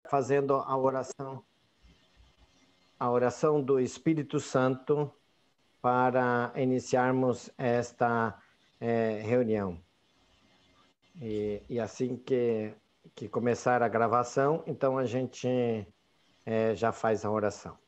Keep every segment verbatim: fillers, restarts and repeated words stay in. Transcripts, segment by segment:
fazendo a oração, a oração do Espírito Santo para iniciarmos esta é, reunião. E, e assim que, que começar a gravação, então a gente é, já faz a oração.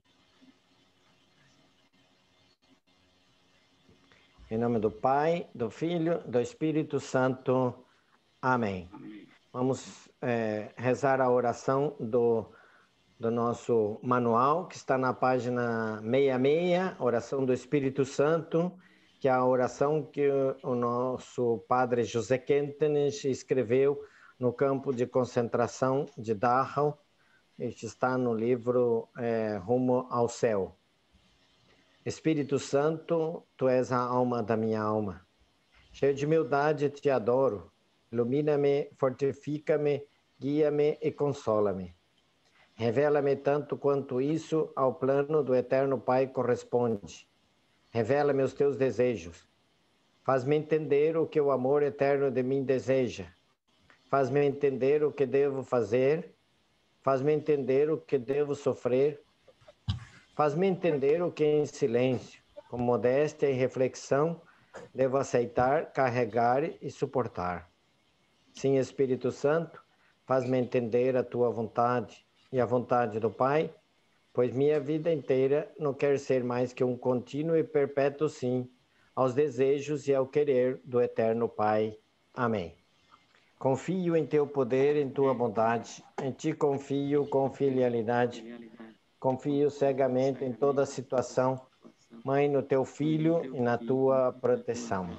Em nome do Pai, do Filho, do Espírito Santo. Amém. Vamos é, rezar a oração do, do nosso manual, que está na página sessenta e seis, oração do Espírito Santo, que é a oração que o nosso padre José Quentenes escreveu no campo de concentração de Dachau. Este está no livro é, Rumo ao Céu. Espírito Santo, tu és a alma da minha alma. Cheio de humildade, te adoro. Ilumina-me, fortifica-me, guia-me e consola-me. Revela-me tanto quanto isso ao plano do Eterno Pai corresponde. Revela-me os teus desejos. Faz-me entender o que o amor eterno de mim deseja. Faz-me entender o que devo fazer. Faz-me entender o que devo sofrer. Faz-me entender o que em silêncio, com modéstia e reflexão, devo aceitar, carregar e suportar. Sim, Espírito Santo, faz-me entender a tua vontade e a vontade do Pai, pois minha vida inteira não quer ser mais que um contínuo e perpétuo sim aos desejos e ao querer do eterno Pai. Amém. Confio em teu poder, em tua bondade, em ti confio com filialidade, confio cegamente em toda situação, Mãe, no teu Filho e na tua proteção.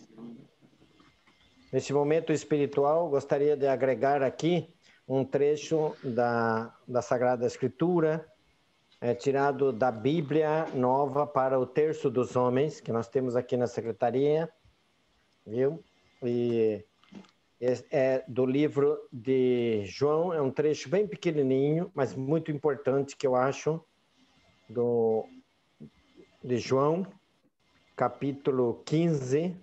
Neste momento espiritual, gostaria de agregar aqui um trecho da, da Sagrada Escritura, é, tirado da Bíblia Nova para o Terço dos Homens, que nós temos aqui na secretaria, viu? E é, é do livro de João, é um trecho bem pequenininho, mas muito importante que eu acho, do, de João, capítulo quinze,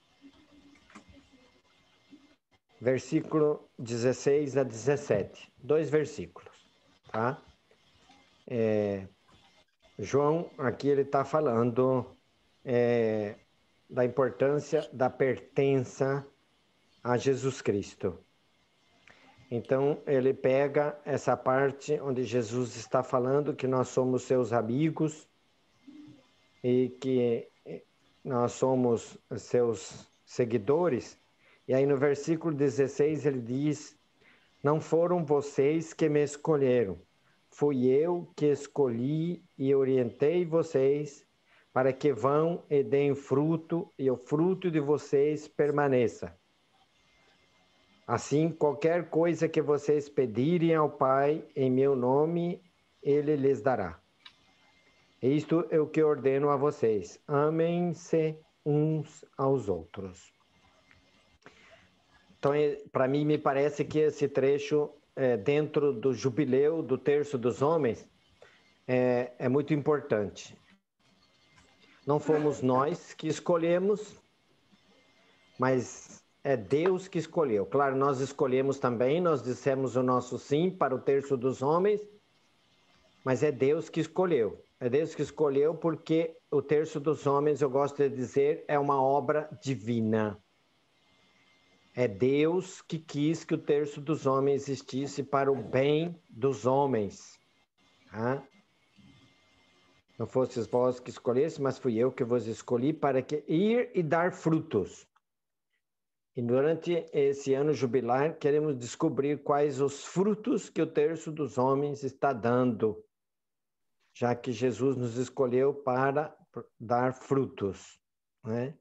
versículo dezesseis a dezessete, dois versículos, tá? É, João, aqui ele está falando é, da importância da pertença a Jesus Cristo. Então, ele pega essa parte onde Jesus está falando que nós somos seus amigos e que nós somos seus seguidores. E aí no versículo dezesseis ele diz: não foram vocês que me escolheram, fui eu que escolhi e orientei vocês para que vão e deem fruto e o fruto de vocês permaneça. Assim, qualquer coisa que vocês pedirem ao Pai em meu nome, Ele lhes dará. Isto é o que ordeno a vocês: amem-se uns aos outros. Então, para mim, me parece que esse trecho, é, dentro do jubileu do Terço dos Homens, é, é muito importante. Não fomos nós que escolhemos, mas é Deus que escolheu. Claro, nós escolhemos também, nós dissemos o nosso sim para o Terço dos Homens, mas é Deus que escolheu. É Deus que escolheu porque o Terço dos Homens, eu gosto de dizer, é uma obra divina. É Deus que quis que o Terço dos Homens existisse para o bem dos homens. Tá? Não fostes vós que escolheste, mas fui eu que vos escolhi para que ir e dar frutos. E durante esse ano jubilar, queremos descobrir quais os frutos que o Terço dos Homens está dando, já que Jesus nos escolheu para dar frutos, né?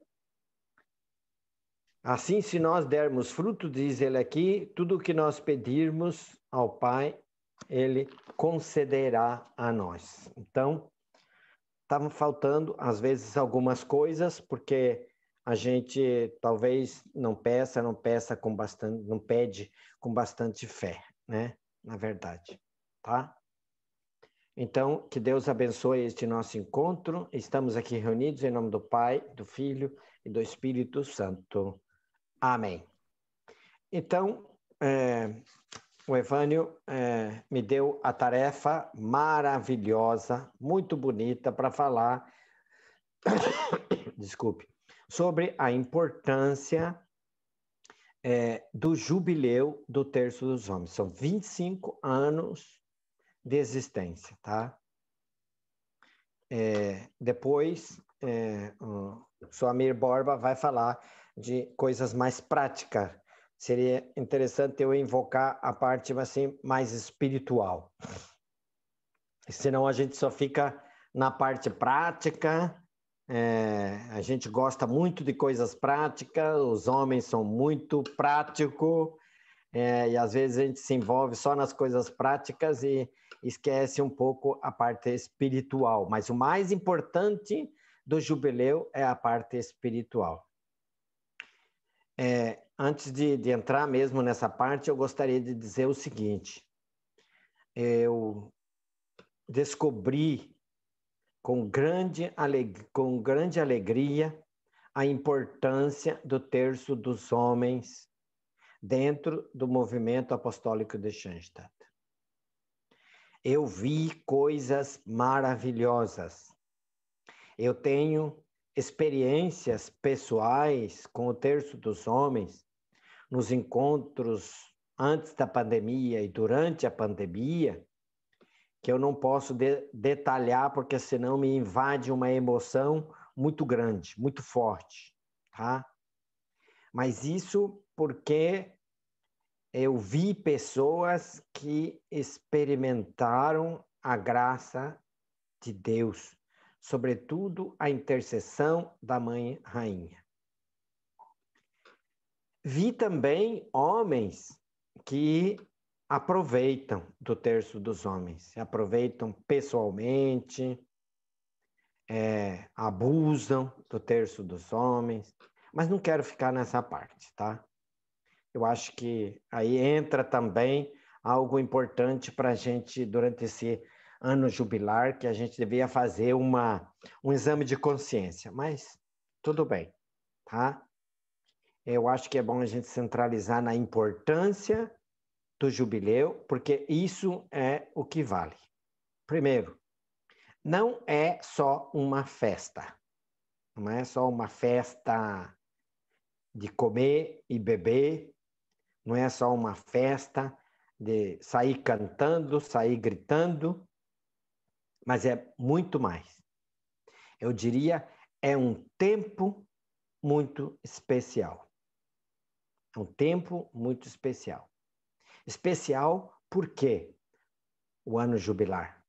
Assim, se nós dermos fruto, diz ele aqui, tudo o que nós pedirmos ao Pai, ele concederá a nós. Então, estavam faltando, às vezes, algumas coisas, porque a gente talvez não peça, não peça com bastante, não pede com bastante fé, né? Na verdade, tá? Então, que Deus abençoe este nosso encontro. Estamos aqui reunidos em nome do Pai, do Filho e do Espírito Santo. Amém. Então, é, o Evânio é, me deu a tarefa maravilhosa, muito bonita, para falar, desculpe, sobre a importância é, do jubileu do Terço dos Homens. São vinte e cinco anos de existência, tá? É, depois, é, o Soamir Borba vai falar de coisas mais práticas. Seria interessante eu invocar a parte assim, mais espiritual. Senão a gente só fica na parte prática. É, a gente gosta muito de coisas práticas, os homens são muito práticos, é, e às vezes a gente se envolve só nas coisas práticas e esquece um pouco a parte espiritual. Mas o mais importante do jubileu é a parte espiritual. É, antes de, de entrar mesmo nessa parte, eu gostaria de dizer o seguinte: eu descobri com grande, aleg com grande alegria a importância do Terço dos Homens dentro do movimento apostólico de Schoenstatt. Eu vi coisas maravilhosas. Eu tenho experiências pessoais com o Terço dos Homens nos encontros antes da pandemia e durante a pandemia, que eu não posso de detalhar, porque senão me invade uma emoção muito grande, muito forte, tá? Mas isso porque eu vi pessoas que experimentaram a graça de Deus, sobretudo a intercessão da Mãe Rainha. Vi também homens que aproveitam do Terço dos Homens, aproveitam pessoalmente, é, abusam do Terço dos Homens, mas não quero ficar nessa parte, tá? Eu acho que aí entra também algo importante para a gente, durante esse ano jubilar, que a gente devia fazer uma, um exame de consciência, mas tudo bem, tá? Eu acho que é bom a gente centralizar na importância do jubileu, porque isso é o que vale. Primeiro, não é só uma festa, não é só uma festa de comer e beber, não é só uma festa de sair cantando, sair gritando, mas é muito mais. Eu diria, é um tempo muito especial. É um tempo muito especial. Especial porque o ano jubilar.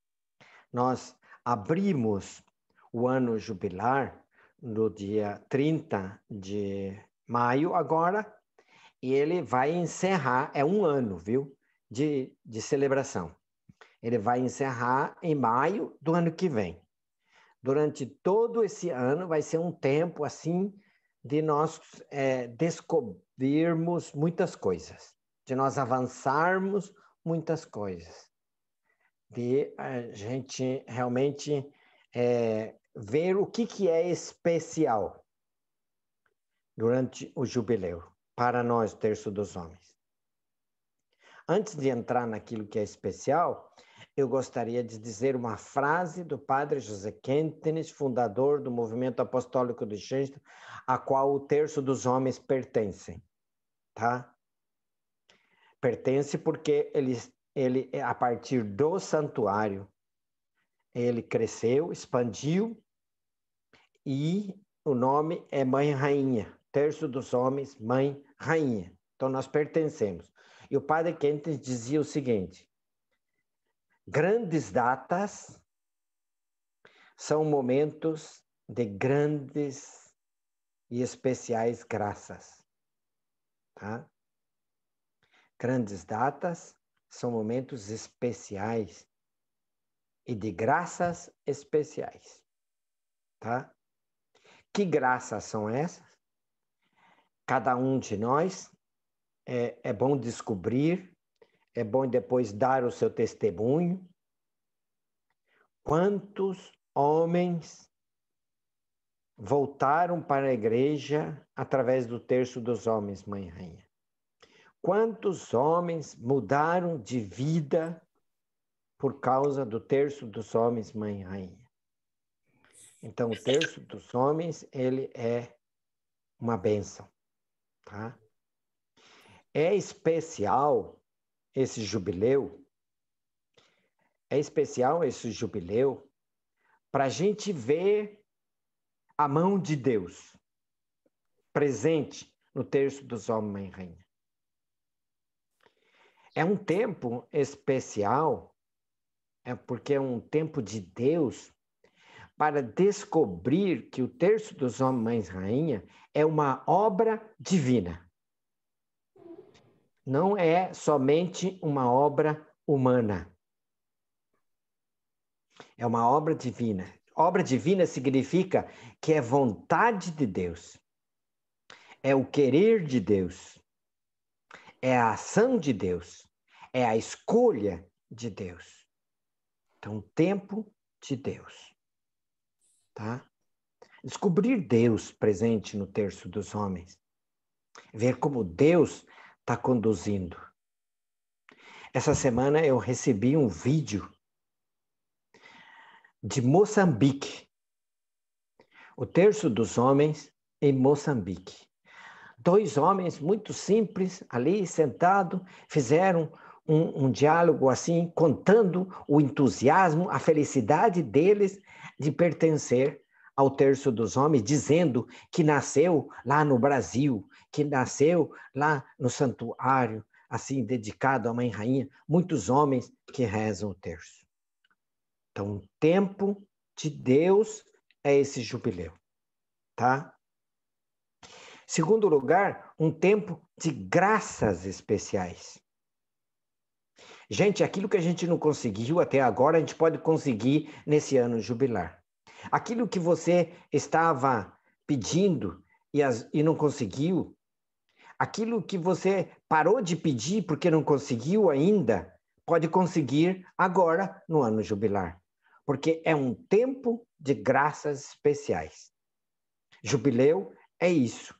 Nós abrimos o ano jubilar no dia trinta de maio agora, e ele vai encerrar, é um ano, viu, de, de celebração. Ele vai encerrar em maio do ano que vem. Durante todo esse ano vai ser um tempo, assim, de nós é, descobrirmos muitas coisas, de nós avançarmos muitas coisas, de a gente realmente é, ver o que, que é especial durante o jubileu, para nós, Terço dos Homens. Antes de entrar naquilo que é especial, eu gostaria de dizer uma frase do padre José Quentenes, fundador do movimento apostólico de Schoenstatt, a qual o Terço dos Homens pertence, tá? Pertence porque ele, ele, a partir do santuário, ele cresceu, expandiu, e o nome é Mãe Rainha, Terço dos Homens, Mãe Rainha. Então nós pertencemos. E o padre Quentenes dizia o seguinte: grandes datas são momentos de grandes e especiais graças, tá? Grandes datas são momentos especiais e de graças especiais, tá? Que graças são essas? Cada um de nós é, é bom descobrir, é bom depois dar o seu testemunho. Quantos homens voltaram para a igreja através do Terço dos Homens, Mãe Rainha? Quantos homens mudaram de vida por causa do terço dos homens, mãe e rainha? Então, o terço dos homens, ele é uma bênção, tá? É especial esse jubileu, é especial esse jubileu para a gente ver a mão de Deus presente no terço dos homens, mãe e rainha. É um tempo especial, é porque é um tempo de Deus para descobrir que o terço dos homens, mãe e rainha é uma obra divina. Não é somente uma obra humana. É uma obra divina. Obra divina significa que é vontade de Deus. É o querer de Deus. É a ação de Deus. É a escolha de Deus. Então, tempo de Deus. Tá? Descobrir Deus presente no terço dos homens. Ver como Deus está conduzindo. Essa semana eu recebi um vídeo de Moçambique. O terço dos homens em Moçambique. Dois homens muito simples ali sentados fizeram um, um diálogo assim, contando o entusiasmo, a felicidade deles de pertencer ao terço dos homens, dizendo que nasceu lá no Brasil, que nasceu lá no santuário, assim, dedicado à Mãe Rainha, muitos homens que rezam o terço. Então, o tempo de Deus é esse jubileu, tá? Segundo lugar, um tempo de graças especiais. Gente, aquilo que a gente não conseguiu até agora, a gente pode conseguir nesse ano jubilar. Aquilo que você estava pedindo e, as, e não conseguiu, aquilo que você parou de pedir porque não conseguiu ainda, pode conseguir agora no ano jubilar. Porque é um tempo de graças especiais. Jubileu é isso.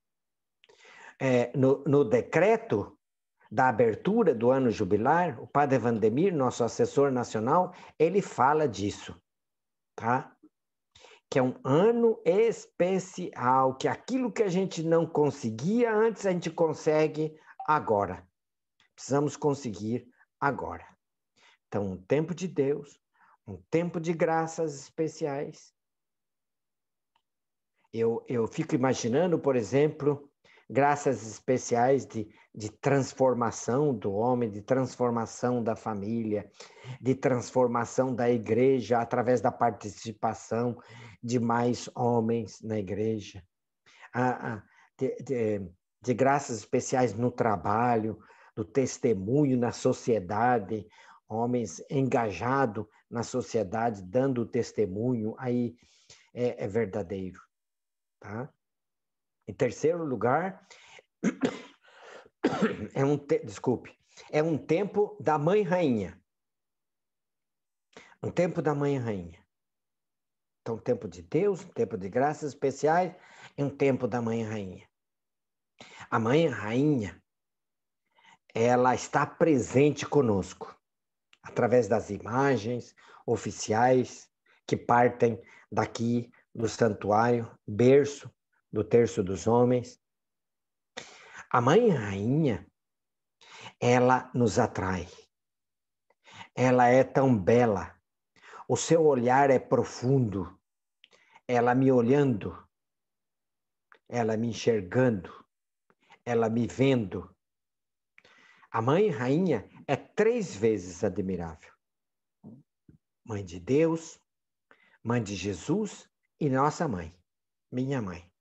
É, no, no decreto da abertura do ano jubilar, o padre Vandemir, nosso assessor nacional, ele fala disso, tá? Que é um ano especial, que aquilo que a gente não conseguia antes, a gente consegue agora. Precisamos conseguir agora. Então, um tempo de Deus, um tempo de graças especiais. Eu, eu fico imaginando, por exemplo, graças especiais de, de transformação do homem, de transformação da família, de transformação da igreja através da participação de mais homens na igreja, de, de, de graças especiais no trabalho, do testemunho na sociedade, homens engajados na sociedade, dando testemunho, aí é, é verdadeiro. Tá? Em terceiro lugar, é um te... desculpe, é um tempo da Mãe Rainha. Um tempo da Mãe Rainha. Então, um tempo de Deus, um tempo de graças especiais e um tempo da Mãe Rainha. A Mãe Rainha, ela está presente conosco, através das imagens oficiais que partem daqui do santuário, berço do terço dos homens. A Mãe Rainha, ela nos atrai. Ela é tão bela. O seu olhar é profundo. Ela me olhando, ela me enxergando, ela me vendo. A Mãe Rainha é três vezes admirável. Mãe de Deus, Mãe de Jesus e nossa mãe, minha mãe.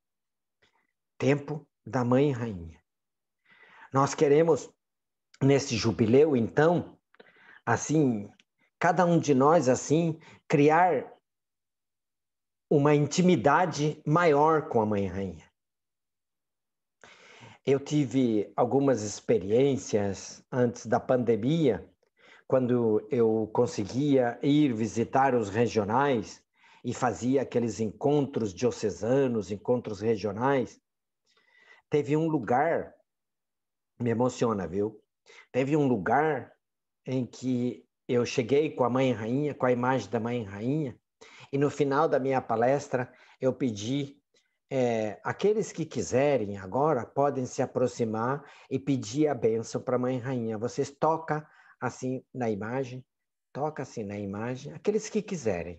Tempo da Mãe Rainha. Nós queremos, nesse jubileu, então, assim, cada um de nós, assim, criar uma intimidade maior com a Mãe Rainha. Eu tive algumas experiências antes da pandemia, quando eu conseguia ir visitar os regionais e fazia aqueles encontros diocesanos, encontros regionais. Teve um lugar Me emociona, viu? Teve um lugar em que eu cheguei com a Mãe Rainha, com a imagem da Mãe Rainha, e no final da minha palestra eu pedi, é, aqueles que quiserem agora podem se aproximar e pedir a bênção para a Mãe Rainha. Vocês tocam assim na imagem, toca assim na imagem, aqueles que quiserem.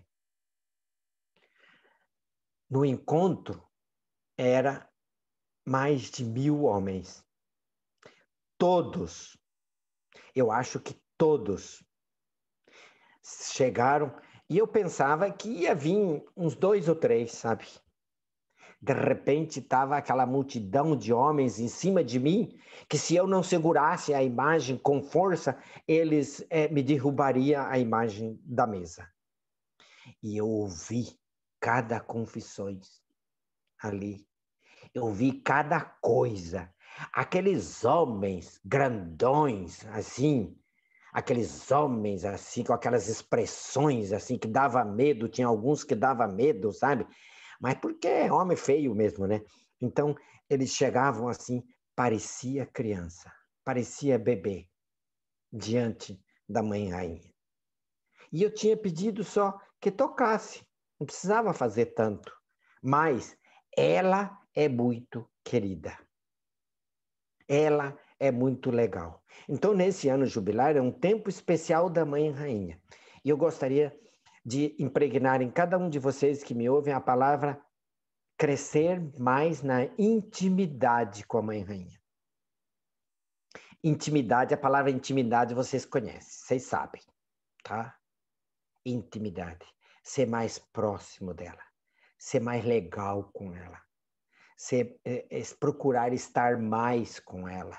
No encontro era mais de mil homens. Todos, eu acho que todos chegaram, e eu pensava que ia vir uns dois ou três, sabe? De repente estava aquela multidão de homens em cima de mim, que se eu não segurasse a imagem com força, eles é, me derrubariam a imagem da mesa. E eu ouvi cada confissões ali. Eu vi cada coisa. Aqueles homens grandões, assim, aqueles homens, assim, com aquelas expressões, assim, que dava medo, tinha alguns que dava medo, sabe? Mas porque é homem feio mesmo, né? Então, eles chegavam assim, parecia criança, parecia bebê, diante da Mãe Rainha. E eu tinha pedido só que tocasse, não precisava fazer tanto, mas ela é muito querida. Ela é muito legal. Então, nesse ano jubilar, é um tempo especial da Mãe Rainha. E eu gostaria de impregnar em cada um de vocês que me ouvem a palavra crescer mais na intimidade com a Mãe Rainha. Intimidade, a palavra intimidade vocês conhecem, vocês sabem, tá? Intimidade. Ser mais próximo dela. Ser mais legal com ela. Ser, é, é, procurar estar mais com ela.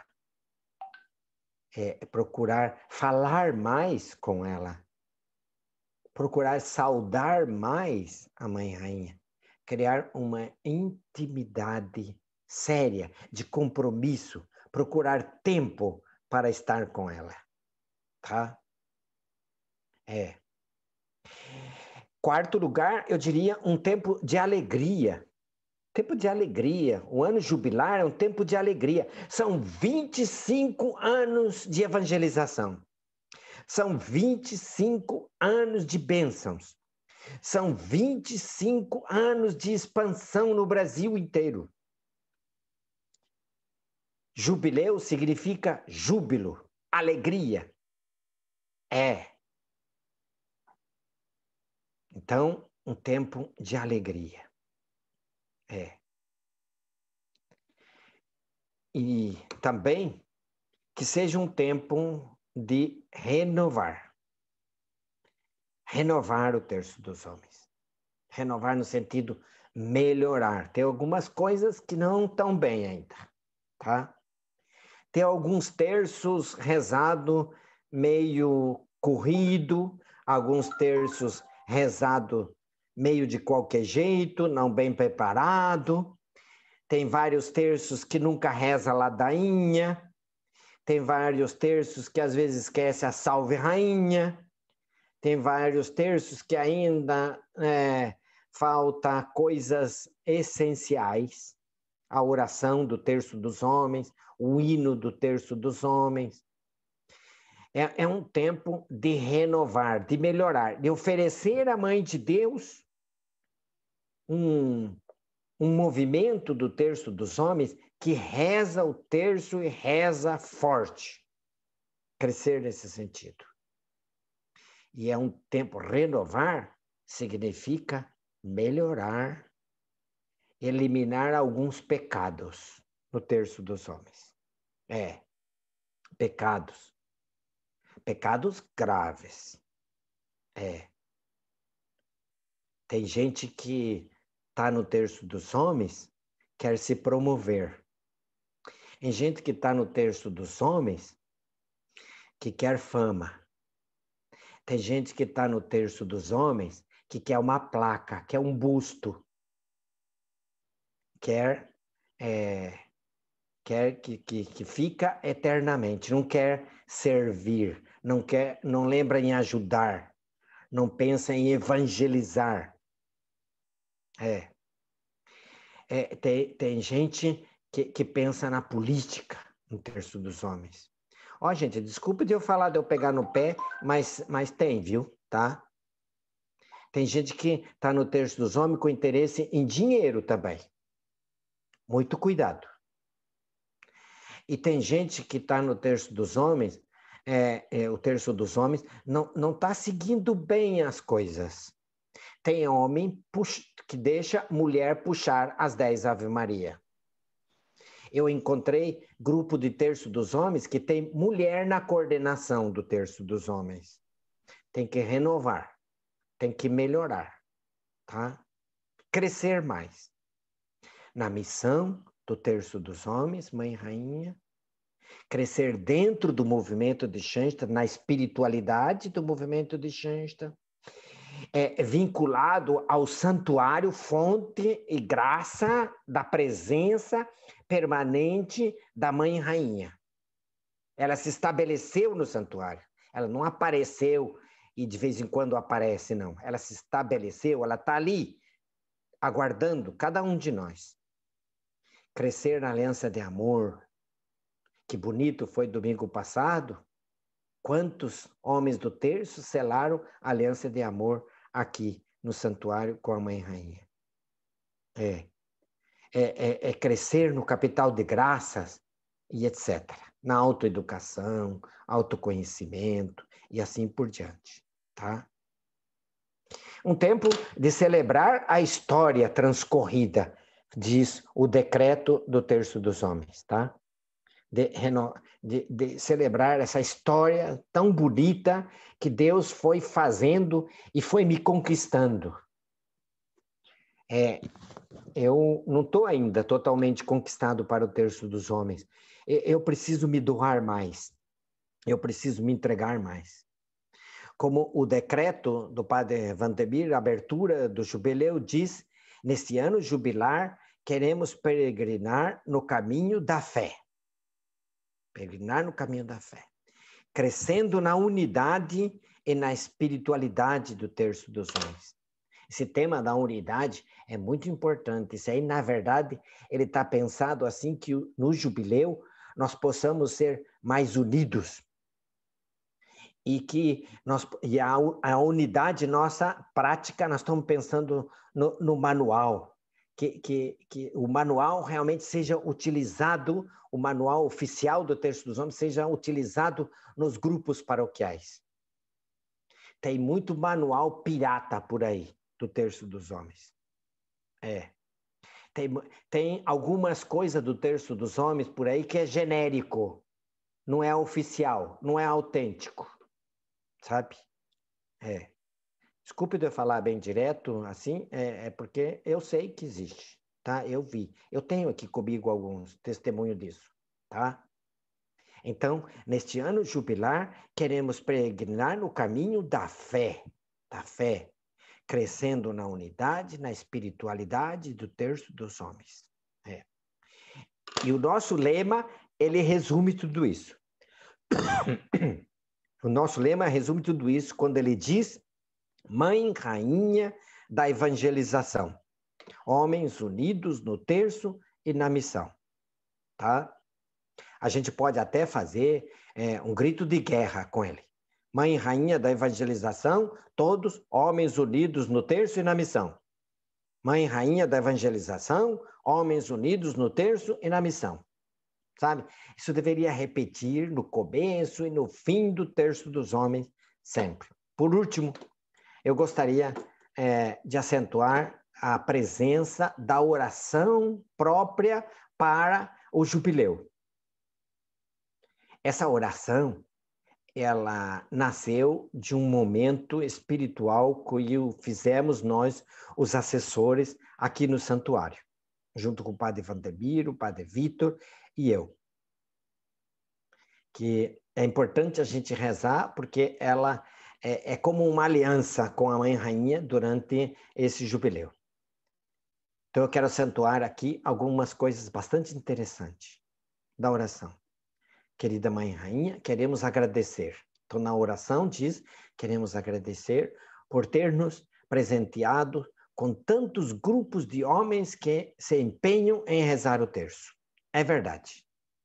É, procurar falar mais com ela. Procurar saudar mais a Mãe Rainha. Criar uma intimidade séria, de compromisso, procurar tempo para estar com ela, tá? É. Quarto lugar, eu diria um tempo de alegria. Tempo de alegria. O ano jubilar é um tempo de alegria. São vinte e cinco anos de evangelização. São vinte e cinco anos de bênçãos. São vinte e cinco anos de expansão no Brasil inteiro. Jubileu significa júbilo, alegria. É. Então, um tempo de alegria. É. E também que seja um tempo de renovar. Renovar o terço dos homens. Renovar no sentido melhorar. Tem algumas coisas que não estão bem ainda, tá? Tem alguns terços rezado meio corrido, alguns terços rezado meio de qualquer jeito, não bem preparado. Tem vários terços que nunca reza a ladainha. Tem vários terços que às vezes esquece a salve rainha. Tem vários terços que ainda é, falta coisas essenciais. A oração do terço dos homens, o hino do terço dos homens. É, é um tempo de renovar, de melhorar, de oferecer à Mãe de Deus um, um movimento do terço dos homens que reza o terço e reza forte. Crescer nesse sentido. E é um tempo, renovar significa melhorar, eliminar alguns pecados no terço dos homens. É, pecados. Pecados graves. É. Tem gente que está no terço dos homens, quer se promover. Tem gente que está no terço dos homens, que quer fama. Tem gente que está no terço dos homens, que quer uma placa, quer um busto. Quer, é, quer que, que, que fica eternamente, não quer servir, não, quer, não lembra em ajudar, não pensa em evangelizar. É. É, tem, tem gente que, que pensa na política, no terço dos homens. Ó, gente, desculpa de eu falar, de eu pegar no pé, mas, mas tem, viu? Tá? Tem gente que está no terço dos homens com interesse em dinheiro também. Muito cuidado. E tem gente que está no terço dos homens, é, é, o terço dos homens, não não está seguindo bem as coisas. Tem homem que deixa mulher puxar as dez Ave Maria. Eu encontrei grupo de terço dos homens que tem mulher na coordenação do terço dos homens. Tem que renovar, tem que melhorar, tá? Crescer mais. Na missão do terço dos homens, Mãe Rainha, crescer dentro do movimento de Shansta, na espiritualidade do movimento de Shansta, é vinculado ao santuário, fonte e graça da presença permanente da Mãe Rainha. Ela se estabeleceu no santuário, ela não apareceu e de vez em quando aparece, não. Ela se estabeleceu, ela está ali, aguardando cada um de nós. Crescer na aliança de amor. Que bonito foi domingo passado. Quantos homens do terço selaram a aliança de amor aqui no santuário com a Mãe Rainha. É, é, é, é crescer no capital de graças e etcétera. Na autoeducação, autoconhecimento e assim por diante, tá? Um tempo de celebrar a história transcorrida, diz o decreto do terço dos homens, tá? De, de, de celebrar essa história tão bonita que Deus foi fazendo e foi me conquistando. É, eu não estou ainda totalmente conquistado para o terço dos homens. Eu preciso me doar mais. Eu preciso me entregar mais. Como o decreto do padre Vanderbilt, a abertura do jubileu, diz, neste ano jubilar, queremos peregrinar no caminho da fé. Peregrinar no caminho da fé. Crescendo na unidade e na espiritualidade do terço dos homens. Esse tema da unidade é muito importante. Isso aí, na verdade, ele está pensado assim que no jubileu nós possamos ser mais unidos. E que nós, e a, a unidade nossa prática, nós estamos pensando no, no manual. Que, que, que o manual realmente seja utilizado, o manual oficial do Terço dos Homens seja utilizado nos grupos paroquiais. Tem muito manual pirata por aí do Terço dos Homens. É. Tem, tem algumas coisas do Terço dos Homens por aí que é genérico, não é oficial, não é autêntico, sabe? É. Desculpe de eu falar bem direto, assim, é, é porque eu sei que existe, tá? Eu vi. Eu tenho aqui comigo alguns testemunhos disso, tá? Então, neste ano jubilar, queremos peregrinar no caminho da fé, da fé, crescendo na unidade, na espiritualidade do terço dos homens. É. E o nosso lema, ele resume tudo isso. O nosso lema resume tudo isso quando ele diz: Mãe, Rainha da evangelização. Homens unidos no terço e na missão. Tá? A gente pode até fazer é, um grito de guerra com ele. Mãe, Rainha da evangelização, todos homens unidos no terço e na missão. Mãe, Rainha da evangelização, homens unidos no terço e na missão. Sabe? Isso deveria repetir no começo e no fim do terço dos homens, sempre. Por último, eu gostaria é, de acentuar a presença da oração própria para o jubileu. Essa oração, ela nasceu de um momento espiritual que fizemos nós, os assessores, aqui no santuário, junto com o padre Vanderbilt, o padre Vitor e eu. Que é importante a gente rezar, porque ela é, é como uma aliança com a Mãe Rainha durante esse jubileu. Então eu quero acentuar aqui algumas coisas bastante interessantes da oração. Querida Mãe Rainha, queremos agradecer. Então na oração diz, queremos agradecer por ter nos presenteado com tantos grupos de homens que se empenham em rezar o terço. É verdade.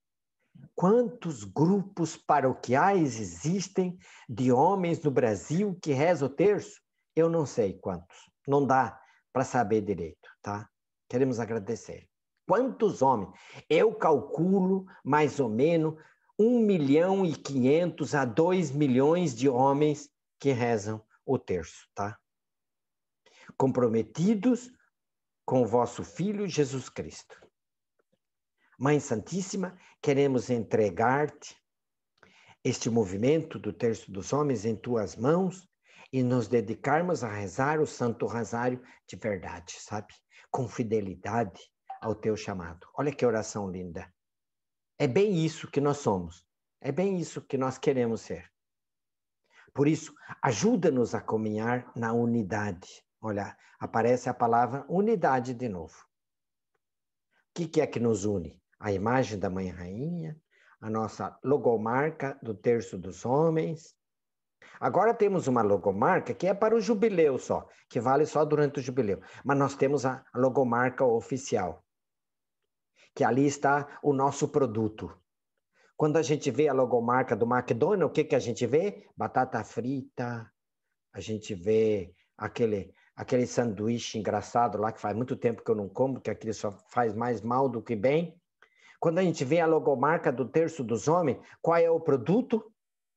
Quantos grupos paroquiais existem de homens no Brasil que rezam o terço? Eu não sei quantos. Não dá para saber direito, tá? Queremos agradecer. Quantos homens? Eu calculo mais ou menos um milhão e quinhentos a dois milhões de homens que rezam o terço, tá? Comprometidos com o vosso Filho Jesus Cristo. Mãe Santíssima, queremos entregar-te este movimento do Terço dos Homens em tuas mãos e nos dedicarmos a rezar o Santo Rosário de verdade, sabe? Com fidelidade ao teu chamado. Olha que oração linda. É bem isso que nós somos. É bem isso que nós queremos ser. Por isso, ajuda-nos a caminhar na unidade. Olha, aparece a palavra unidade de novo. O que, que é que nos une? A imagem da Mãe Rainha, a nossa logomarca do Terço dos Homens. Agora temos uma logomarca que é para o jubileu só, que vale só durante o jubileu. Mas nós temos a logomarca oficial, que ali está o nosso produto. Quando a gente vê a logomarca do McDonald's, o que, que a gente vê? Batata frita, a gente vê aquele, aquele sanduíche engraçado lá, que faz muito tempo que eu não como, que aquele só faz mais mal do que bem. Quando a gente vê a logomarca do Terço dos Homens, qual é o produto?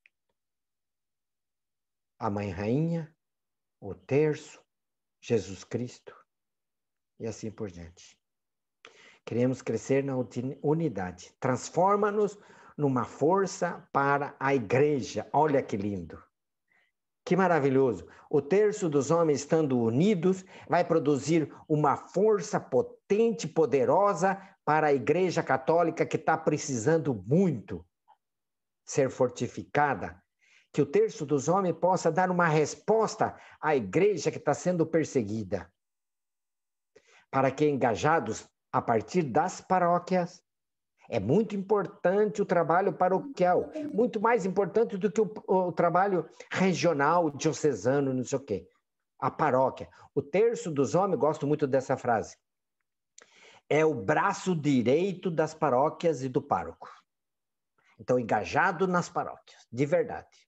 A Mãe Rainha, o Terço, Jesus Cristo e assim por diante. Queremos crescer na unidade. Transforma-nos numa força para a igreja. Olha que lindo. Que maravilhoso. O Terço dos Homens, estando unidos, vai produzir uma força potente, poderosa para a Igreja Católica que está precisando muito ser fortificada. Que o Terço dos Homens possa dar uma resposta à Igreja que está sendo perseguida. Para que, engajados a partir das paróquias, é muito importante o trabalho paroquial, muito mais importante do que o, o trabalho regional, diocesano, não sei o quê. A paróquia. O Terço dos Homens, gosto muito dessa frase, é o braço direito das paróquias e do pároco. Então, engajado nas paróquias, de verdade.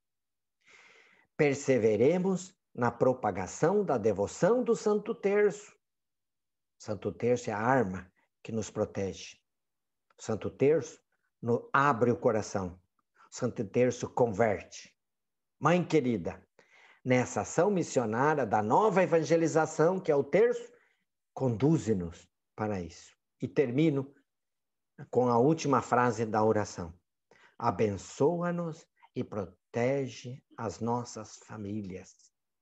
Perseveremos na propagação da devoção do Santo Terço. Santo Terço é a arma que nos protege. O Santo Terço no, abre o coração. O Santo Terço converte. Mãe querida, nessa ação missionária da nova evangelização, que é o terço, conduze-nos para isso. E termino com a última frase da oração. Abençoa-nos e protege as nossas famílias.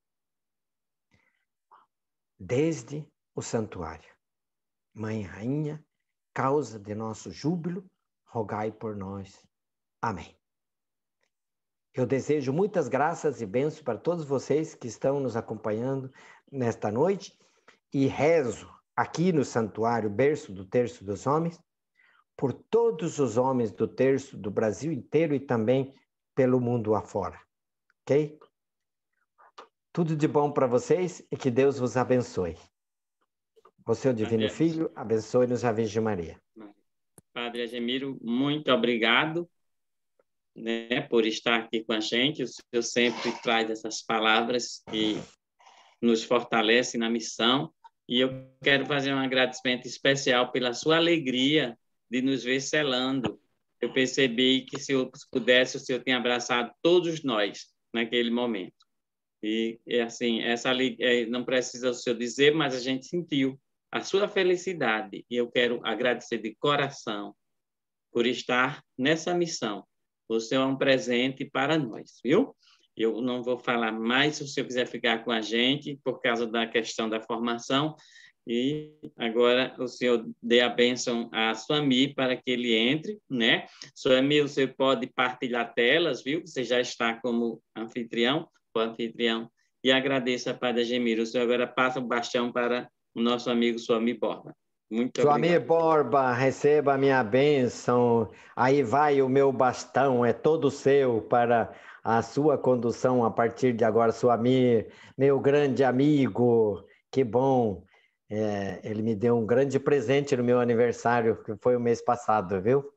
Desde o santuário. Mãe Rainha, causa de nosso júbilo, rogai por nós. Amém. Eu desejo muitas graças e bênçãos para todos vocês que estão nos acompanhando nesta noite e rezo aqui no santuário berço do Terço dos Homens por todos os homens do Terço do Brasil inteiro e também pelo mundo afora. Ok? Tudo de bom para vocês e que Deus vos abençoe. O seu Divino Padre Filho, abençoe-nos a Virgem Maria. Padre Ademiro, muito obrigado, né, por estar aqui com a gente. O senhor sempre traz essas palavras que nos fortalecem na missão. E eu quero fazer um agradecimento especial pela sua alegria de nos ver selando. Eu percebi que, se eu pudesse, o senhor tinha abraçado todos nós naquele momento. E, e assim, essa não precisa o senhor dizer, mas a gente sentiu a sua felicidade. E eu quero agradecer de coração por estar nessa missão. O senhor é um presente para nós, viu? Eu não vou falar mais, se o senhor quiser ficar com a gente, por causa da questão da formação. E agora o senhor dê a bênção a Suami para que ele entre, né? Suami, você pode partilhar telas, viu? Você já está como anfitrião, o anfitrião. E agradeço a Padre Ademiro. O senhor agora passa o bastão para o nosso amigo Suami Borba. Muito Suami obrigado. Borba, receba a minha bênção. Aí vai o meu bastão, é todo seu para a sua condução a partir de agora, Suami, meu grande amigo. Que bom. É, ele me deu um grande presente no meu aniversário, que foi o mês passado, viu?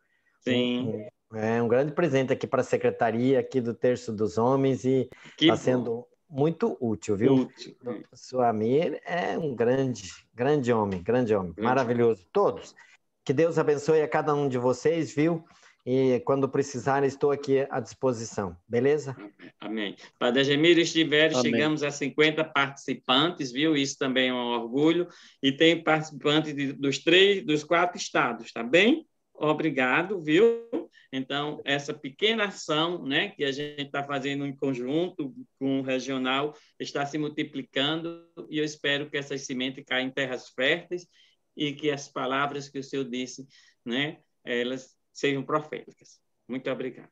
Sim. Um, é um grande presente aqui para a secretaria aqui do Terço dos Homens e está sendo muito útil, viu? Útil. O Suamir é um grande, grande homem, grande homem, grande maravilhoso. Homem. Todos. Que Deus abençoe a cada um de vocês, viu? E quando precisarem, estou aqui à disposição, beleza? Amém. Padre Agemiro, estiver, chegamos a cinquenta participantes, viu? Isso também é um orgulho. E tem participantes de, dos três, dos quatro estados, tá bem? Obrigado, viu? Então, essa pequena ação, né, que a gente está fazendo em conjunto com o regional, está se multiplicando e eu espero que essas sementes caem em terras férteis e que as palavras que o Senhor disse, né, elas sejam proféticas. Muito obrigado.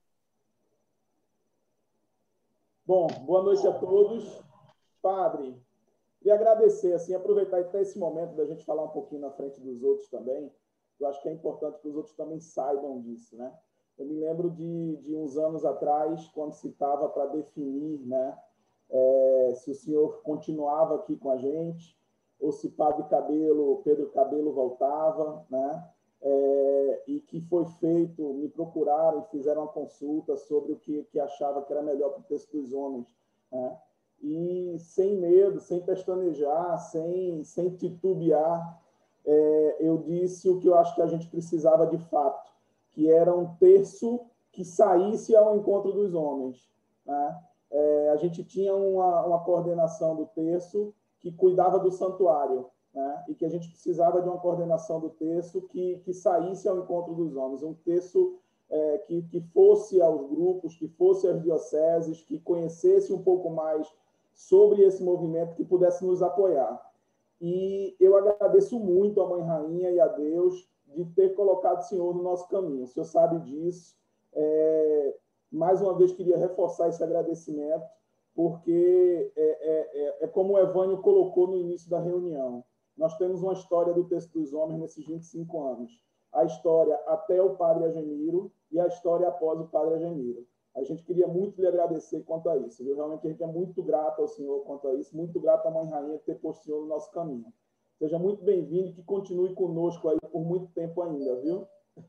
Bom, boa noite a todos. Padre, queria agradecer, assim, aproveitar até esse momento da gente falar um pouquinho na frente dos outros também. Eu acho que é importante que os outros também saibam disso, né? Eu me lembro de, de uns anos atrás, quando se estava para definir, né, é, se o senhor continuava aqui com a gente ou se Padre Cabelo, Pedro Cabelo voltava, né? É, e que foi feito, me procuraram e fizeram uma consulta sobre o que, que achava que era melhor para o Terço dos Homens, né? E sem medo, sem pestanejar, sem, sem titubear, é, eu disse o que eu acho que a gente precisava de fato, que era um terço que saísse ao encontro dos homens, né? É, a gente tinha uma, uma coordenação do terço que cuidava do santuário, né? E que a gente precisava de uma coordenação do terço que, que saísse ao encontro dos homens, um terço é, que, que fosse aos grupos, que fosse às dioceses, que conhecesse um pouco mais sobre esse movimento, que pudesse nos apoiar. E eu agradeço muito à Mãe Rainha e a Deus de ter colocado o Senhor no nosso caminho. O Senhor sabe disso. É, mais uma vez, queria reforçar esse agradecimento, porque é, é, é, é como o Evânio colocou no início da reunião. Nós temos uma história do Terço dos Homens nesses vinte e cinco anos. A história até o Padre Agemiro e a história após o Padre Agemiro. A gente queria muito lhe agradecer quanto a isso, viu? Realmente a gente é muito grato ao Senhor quanto a isso, muito grato à Mãe Rainha de ter posto o Senhor no nosso caminho. Seja muito bem-vindo e que continue conosco aí por muito tempo ainda, viu?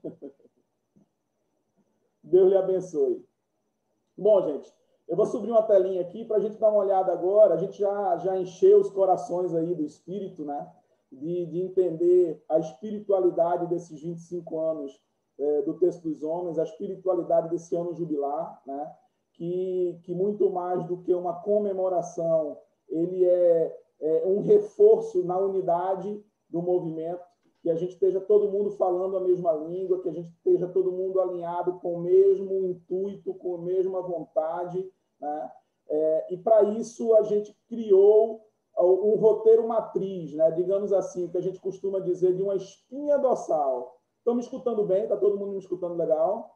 Deus lhe abençoe. Bom, gente, eu vou subir uma telinha aqui para a gente dar uma olhada agora. A gente já, já encheu os corações aí do Espírito, né? De, de entender a espiritualidade desses vinte e cinco anos é, do Terço dos Homens, a espiritualidade desse ano jubilar, né? Que, que muito mais do que uma comemoração, ele é, é um reforço na unidade do movimento, que a gente esteja todo mundo falando a mesma língua, que a gente esteja todo mundo alinhado com o mesmo intuito, com a mesma vontade, né? É, e para isso a gente criou um roteiro matriz, né? Digamos assim, que a gente costuma dizer de uma espinha dorsal. Estão me escutando bem? Está todo mundo me escutando legal?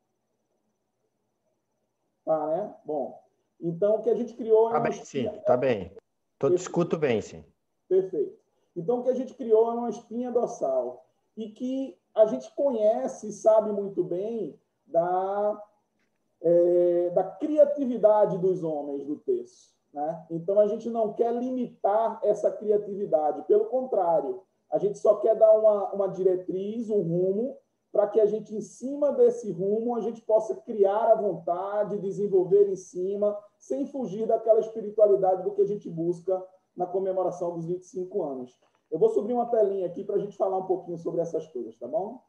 Tá, né? Bom, então o que a gente criou... Está bem, sim, está bem. Eu te escuto bem, sim. Perfeito. Então, o que a gente criou é uma espinha dorsal e que a gente conhece e sabe muito bem da, é, da criatividade dos homens do terço, né? Então, a gente não quer limitar essa criatividade. Pelo contrário, a gente só quer dar uma, uma diretriz, um rumo, para que a gente, em cima desse rumo, a gente possa criar à vontade, desenvolver em cima, sem fugir daquela espiritualidade do que a gente busca na comemoração dos vinte e cinco anos. Eu vou subir uma telinha aqui para a gente falar um pouquinho sobre essas coisas, tá bom?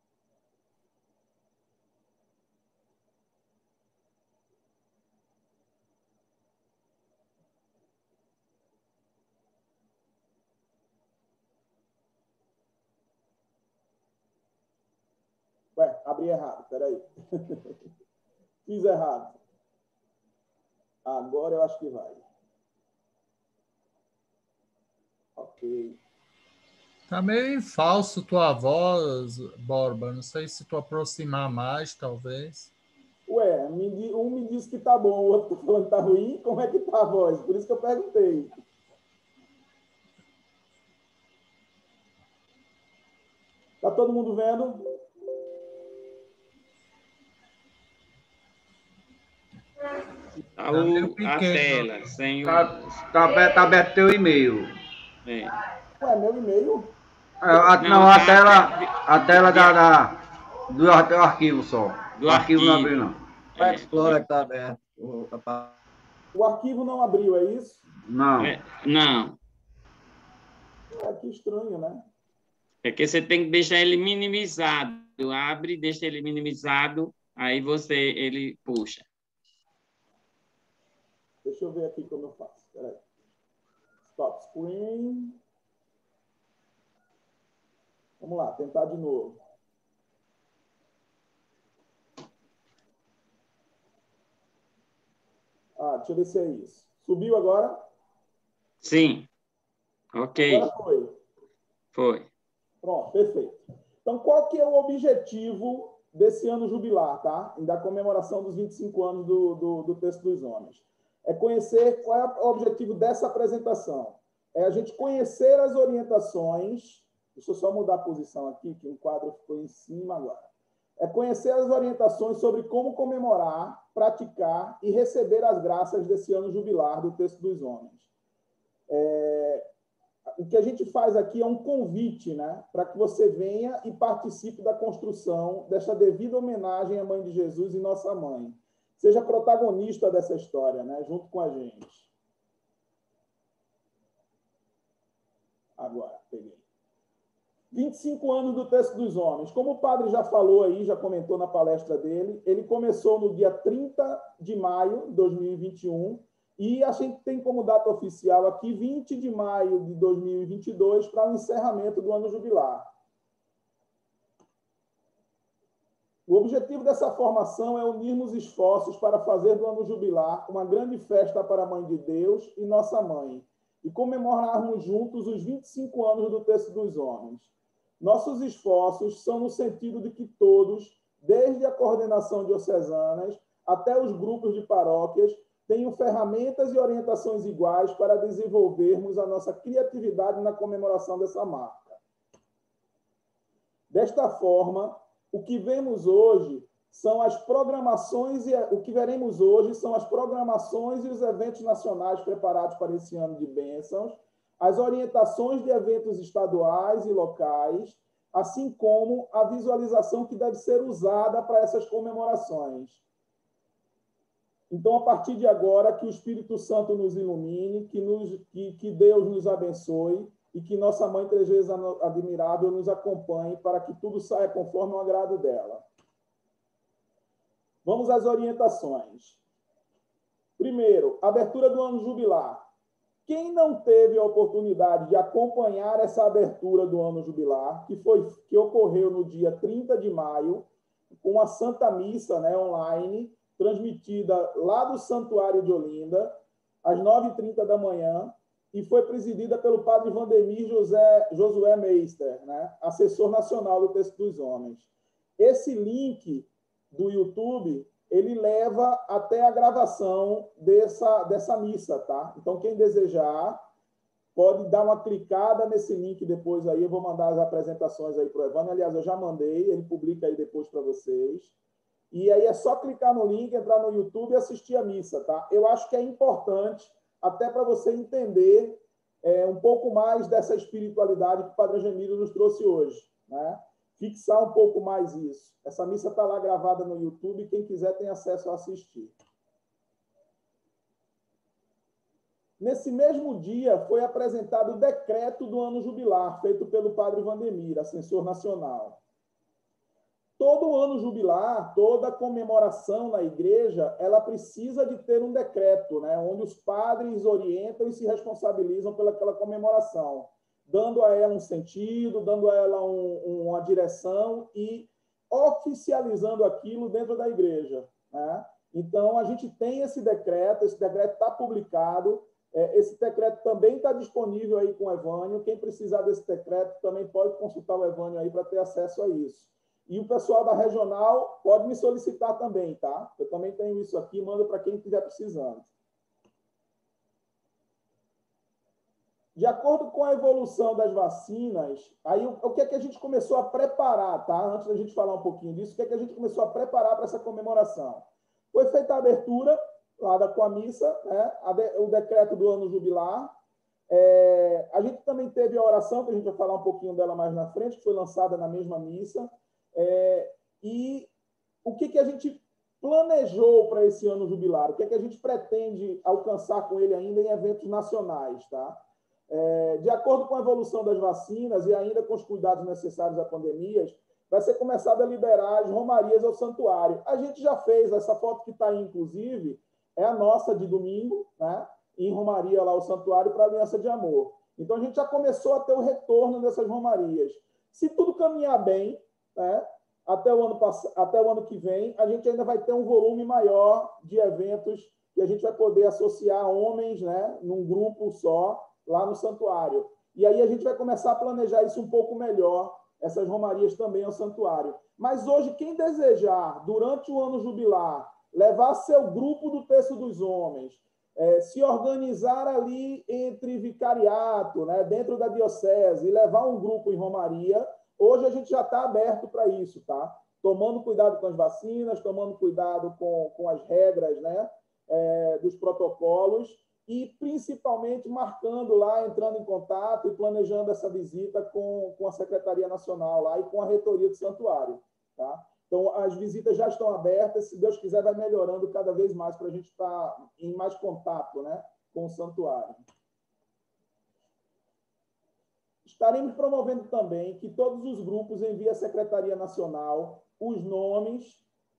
Ué, abri errado, peraí. Fiz errado. Agora eu acho que vai. Ok. Tá meio falso tua voz, Borba. Não sei se tu aproximar mais, talvez. Ué, um me disse que tá bom, o outro tá falando que tá ruim. Como é que tá a voz? Por isso que eu perguntei. Tá todo mundo vendo? Tá o, a tela, sem o... Tá, tá, aberto, tá aberto teu e-mail. É. Ué, meu e-mail? A, a, não, não, a tela, a tela da, da, Do ar- do arquivo só. Do o arquivo, arquivo. não abriu, não. O É, Explorer está aberto. O- a- O arquivo não abriu, é isso? Não. é, não, É, que estranho, né? é que você tem que deixar ele minimizado. Abre, deixa ele minimizado, aí você, ele puxa. Deixa eu ver aqui como eu faço. Peraí. Stop screen. Vamos lá, tentar de novo. Ah, deixa eu ver se é isso. Subiu agora? Sim, ok, Agora foi. foi. Pronto, perfeito. Então, qual que é o objetivo desse ano jubilar, tá? Da comemoração dos vinte e cinco anos do, do, do Texto dos Homens? É conhecer qual é o objetivo dessa apresentação. É a gente conhecer as orientações. Deixa eu só mudar a posição aqui, que o quadro ficou em cima agora. É conhecer as orientações sobre como comemorar, praticar e receber as graças desse ano jubilar do Texto dos Homens. É, o que a gente faz aqui é um convite, né, para que você venha e participe da construção desta devida homenagem à Mãe de Jesus e nossa mãe. Seja protagonista dessa história, né, junto com a gente. Agora, peguei. vinte e cinco anos do Texto dos Homens. Como o padre já falou aí, já comentou na palestra dele, ele começou no dia trinta de maio de dois mil e vinte e um e a gente tem como data oficial aqui vinte de maio de dois mil e vinte e dois para o encerramento do ano jubilar. O objetivo dessa formação é unirmos esforços para fazer do ano jubilar uma grande festa para a Mãe de Deus e nossa mãe, e comemorarmos juntos os vinte e cinco anos do Texto dos Homens. Nossos esforços são no sentido de que todos, desde a coordenação diocesanas até os grupos de paróquias, tenham ferramentas e orientações iguais para desenvolvermos a nossa criatividade na comemoração dessa marca. Desta forma, o que vemos hoje são as programações e o que veremos hoje são as programações e os eventos nacionais preparados para esse ano de bênçãos, as orientações de eventos estaduais e locais, assim como a visualização que deve ser usada para essas comemorações. Então, a partir de agora, que o Espírito Santo nos ilumine, que, nos, que, que Deus nos abençoe e que nossa Mãe Teresa Admirável nos acompanhe para que tudo saia conforme o agrado dela. Vamos às orientações. Primeiro, abertura do ano jubilar. Quem não teve a oportunidade de acompanhar essa abertura do ano jubilar, que, foi, que ocorreu no dia trinta de maio, com a Santa Missa, né, online, transmitida lá do Santuário de Olinda, às nove e trinta da manhã, e foi presidida pelo padre Vandemir José, Josué Meister, né, assessor nacional do Texto dos Homens. Esse link do YouTube, ele leva até a gravação dessa, dessa missa, tá? Então, quem desejar, pode dar uma clicada nesse link depois aí, eu vou mandar as apresentações aí para o Evandro, aliás, eu já mandei, ele publica aí depois para vocês. E aí é só clicar no link, entrar no YouTube e assistir a missa, tá? Eu acho que é importante, até para você entender é, um pouco mais dessa espiritualidade que o Padre Gemílio nos trouxe hoje, né? Fixar um pouco mais isso. Essa missa está lá gravada no YouTube, quem quiser tem acesso a assistir. Nesse mesmo dia, foi apresentado o decreto do ano jubilar, feito pelo Padre Vandemir, assessor nacional. Todo ano jubilar, toda comemoração na igreja, ela precisa de ter um decreto, né, onde os padres orientam e se responsabilizam pelaquela comemoração, dando a ela um sentido, dando a ela um, uma direção e oficializando aquilo dentro da igreja, né? Então, a gente tem esse decreto, esse decreto está publicado, é, esse decreto também está disponível aí com o Evânio, quem precisar desse decreto também pode consultar o Evânio aí para ter acesso a isso. E o pessoal da regional pode me solicitar também, tá? Eu também tenho isso aqui, mando para quem estiver precisando. De acordo com a evolução das vacinas, aí o, o que é que a gente começou a preparar, tá? Antes da gente falar um pouquinho disso, o que é que a gente começou a preparar para essa comemoração? Foi feita a abertura lá da, com a missa, né? a de, o decreto do ano jubilar. É, a gente também teve a oração, que a gente vai falar um pouquinho dela mais na frente, que foi lançada na mesma missa. É, e o que, que a gente planejou para esse ano jubilar, o que, que a gente pretende alcançar com ele ainda em eventos nacionais. Tá? É, de acordo com a evolução das vacinas e ainda com os cuidados necessários à pandemia, vai ser começado a liberar as romarias ao santuário. A gente já fez, essa foto que está aí, inclusive, é a nossa de domingo, né? Em romaria lá ao santuário para a Aliança de Amor. Então, a gente já começou a ter o retorno dessas romarias. Se tudo caminhar bem, né, até, o ano pass... até o ano que vem, a gente ainda vai ter um volume maior de eventos que a gente vai poder associar homens, né, num grupo só, lá no santuário. E aí a gente vai começar a planejar isso um pouco melhor, essas romarias também ao santuário. Mas hoje, quem desejar, durante o ano jubilar, levar seu grupo do Terço dos Homens, é, se organizar ali entre vicariato, né, dentro da diocese, e levar um grupo em romaria, hoje a gente já está aberto para isso, tá? Tomando cuidado com as vacinas, tomando cuidado com, com as regras, né, é, dos protocolos, e principalmente marcando lá, entrando em contato e planejando essa visita com, com a Secretaria Nacional lá e com a Reitoria do Santuário. Tá? Então, as visitas já estão abertas, se Deus quiser, vai melhorando cada vez mais para a gente estar em mais contato, né, com o santuário. Estaremos promovendo também que todos os grupos enviem à Secretaria Nacional os nomes,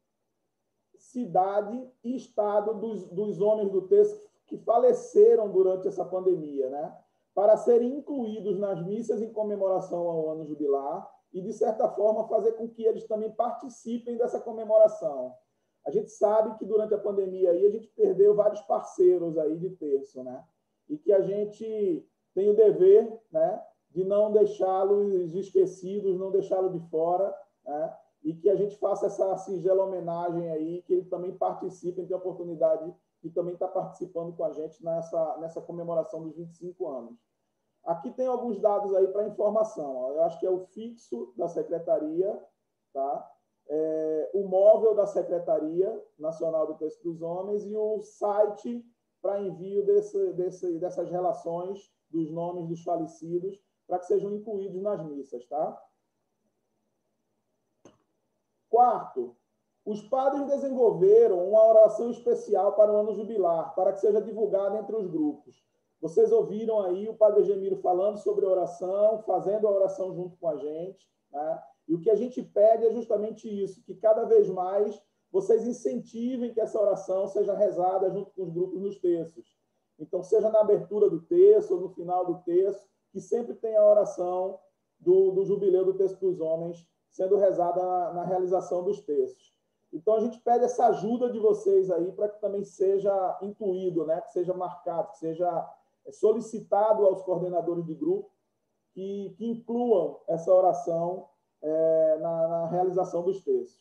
cidade e estado dos, dos homens do texto que faleceram durante essa pandemia, né? Para serem incluídos nas missas em comemoração ao ano jubilar e, de certa forma, fazer com que eles também participem dessa comemoração. A gente sabe que, durante a pandemia, aí, a gente perdeu vários parceiros aí de terço, né? E que a gente tem o dever, né, de não deixá-los esquecidos, não deixá-los de fora, né? E que a gente faça essa singela homenagem aí, que eles também participem, tenham a oportunidade e também está participando com a gente nessa, nessa comemoração dos vinte e cinco anos. Aqui tem alguns dados aí para informação. Ó. Eu acho que é o fixo da Secretaria, tá? É, o móvel da Secretaria Nacional do Terço dos Homens e o site para envio desse, desse, dessas relações dos nomes dos falecidos para que sejam incluídos nas missas. Tá? Quarto, os padres desenvolveram uma oração especial para o ano jubilar, para que seja divulgada entre os grupos. Vocês ouviram aí o padre Gemiro falando sobre a oração, fazendo a oração junto com a gente, né? E o que a gente pede é justamente isso, que cada vez mais vocês incentivem que essa oração seja rezada junto com os grupos nos terços. Então, seja na abertura do terço ou no final do terço, que sempre tenha a oração do, do jubileu do Terço dos Homens sendo rezada na, na realização dos terços. Então, a gente pede essa ajuda de vocês aí para que também seja incluído, né? Que seja marcado, que seja solicitado aos coordenadores de grupo que, que incluam essa oração é, na, na realização dos terços.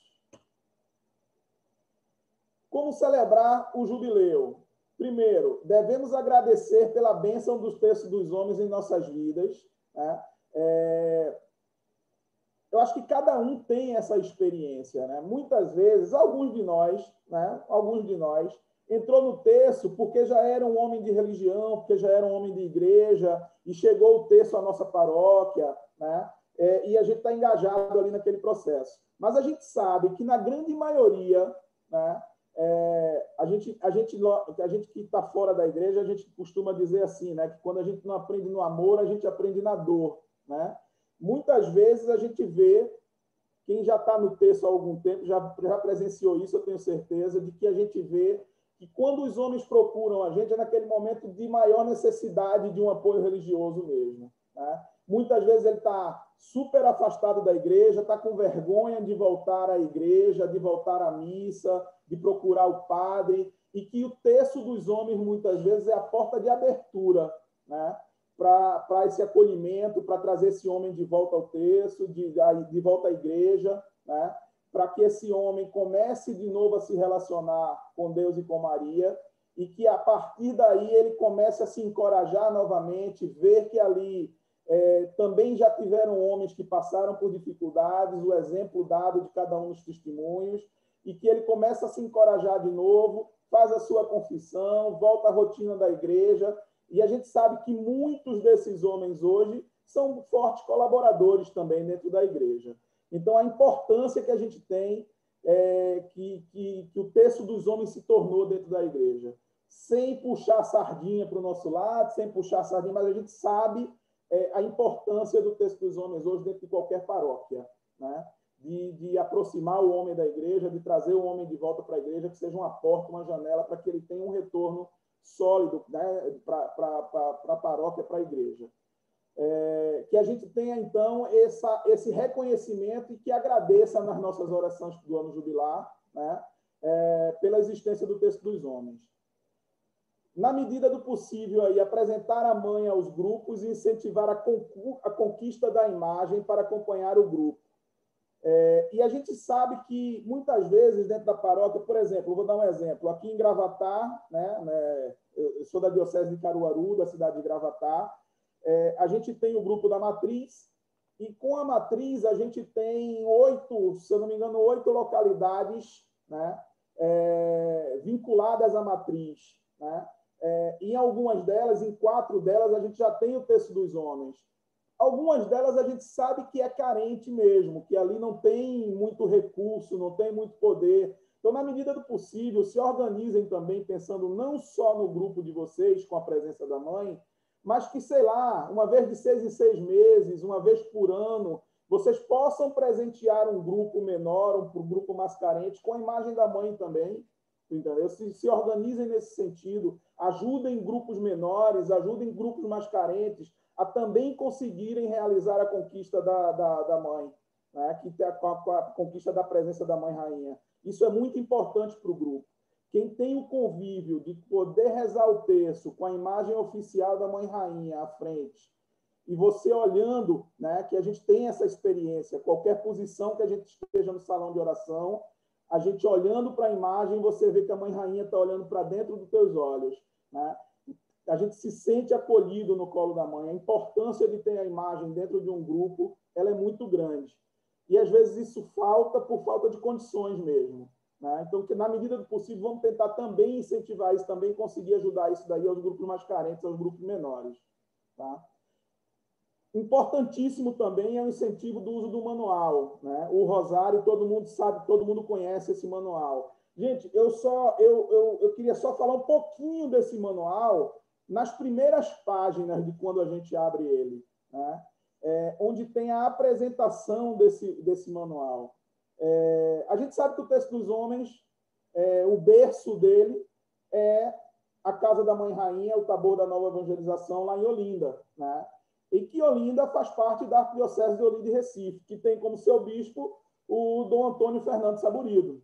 Como celebrar o jubileu? Primeiro, devemos agradecer pela bênção dos terços dos homens em nossas vidas, né? É, eu acho que cada um tem essa experiência, né? Muitas vezes, alguns de nós, né? Alguns de nós, entrou no terço porque já era um homem de religião, porque já era um homem de igreja, e chegou o terço à nossa paróquia, né? É, e a gente está engajado ali naquele processo. Mas a gente sabe que, na grande maioria, né? É, a, gente, a, gente, a gente que está fora da igreja, a gente costuma dizer assim, né? Que quando a gente não aprende no amor, a gente aprende na dor, né? Muitas vezes a gente vê, quem já está no terço há algum tempo, já, já presenciou isso, eu tenho certeza, de que a gente vê que quando os homens procuram a gente é naquele momento de maior necessidade de um apoio religioso mesmo, né? Muitas vezes ele está super afastado da igreja, está com vergonha de voltar à igreja, de voltar à missa, de procurar o padre, e que o terço dos homens, muitas vezes, é a porta de abertura, né? Para esse acolhimento, para trazer esse homem de volta ao terço, de, de volta à igreja, né? Para que esse homem comece de novo a se relacionar com Deus e com Maria, e que, a partir daí, ele comece a se encorajar novamente, ver que ali é, também já tiveram homens que passaram por dificuldades, o exemplo dado de cada um dos testemunhos, e que ele comece a se encorajar de novo, faz a sua confissão, volta à rotina da igreja. E a gente sabe que muitos desses homens hoje são fortes colaboradores também dentro da igreja. Então, a importância que a gente tem, é, que, que, que o texto dos homens se tornou dentro da igreja. Sem puxar a sardinha para o nosso lado, sem puxar a sardinha, mas a gente sabe é, a importância do texto dos homens hoje dentro de qualquer paróquia, né? De, de aproximar o homem da igreja, de trazer o homem de volta para a igreja, que seja uma porta, uma janela, para que ele tenha um retorno sólido, né, para a paróquia, para a igreja. É, que a gente tenha, então, essa, esse reconhecimento e que agradeça nas nossas orações do ano jubilar, né, é, pela existência do texto dos homens. Na medida do possível, aí, apresentar a mãe aos grupos e incentivar a, a conquista da imagem para acompanhar o grupo. É, e a gente sabe que, muitas vezes, dentro da paróquia, por exemplo, vou dar um exemplo, aqui em Gravatar, né, né, eu sou da Diocese de Caruaru, da cidade de Gravatar, é, a gente tem o grupo da Matriz, e com a Matriz a gente tem oito, se eu não me engano, oito localidades, né, é, vinculadas à Matriz, né? É, em algumas delas, em quatro delas, a gente já tem o texto dos homens. Algumas delas a gente sabe que é carente mesmo, que ali não tem muito recurso, não tem muito poder. Então, na medida do possível, se organizem também pensando não só no grupo de vocês, com a presença da mãe, mas que, sei lá, uma vez de seis em seis meses, uma vez por ano, vocês possam presentear um grupo menor, um grupo mais carente, com a imagem da mãe também. Entendeu? Se, se organizem nesse sentido, ajudem grupos menores, ajudem grupos mais carentes a também conseguirem realizar a conquista da, da, da mãe, né? Que tem a, a, a conquista da presença da mãe rainha. Isso é muito importante para o grupo. Quem tem o convívio de poder rezar o terço com a imagem oficial da mãe rainha à frente, e você olhando, né, que a gente tem essa experiência, qualquer posição que a gente esteja no salão de oração, a gente olhando para a imagem, você vê que a mãe rainha está olhando para dentro dos teus olhos, né? A gente se sente acolhido no colo da mãe. A importância de ter a imagem dentro de um grupo, ela é muito grande. E, às vezes, isso falta por falta de condições mesmo, né? Então, que na medida do possível, vamos tentar também incentivar isso, também conseguir ajudar isso daí aos grupos mais carentes, aos grupos menores, tá? Importantíssimo também é o incentivo do uso do manual, né? O Rosário, todo mundo sabe, todo mundo conhece esse manual. Gente, eu, só, eu, eu, eu queria só falar um pouquinho desse manual nas primeiras páginas de quando a gente abre ele, né? É, onde tem a apresentação desse, desse manual. É, a gente sabe que o texto dos homens, é, o berço dele é a Casa da Mãe Rainha, o Tabor da Nova Evangelização, lá em Olinda, né? E que Olinda faz parte da Arquidiocese de Olinda e Recife, que tem como seu bispo o Dom Antônio Fernando Saburido.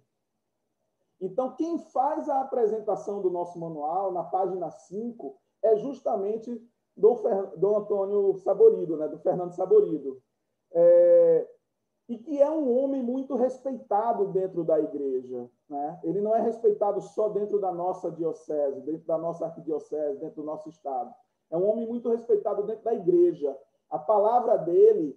Então, quem faz a apresentação do nosso manual, na página cinco, é justamente Dom, Fer... Dom Antônio Saburido, né? Do Fernando Saburido. É... E que é um homem muito respeitado dentro da igreja, né? Ele não é respeitado só dentro da nossa diocese, dentro da nossa arquidiocese, dentro do nosso estado. É um homem muito respeitado dentro da igreja. A palavra dele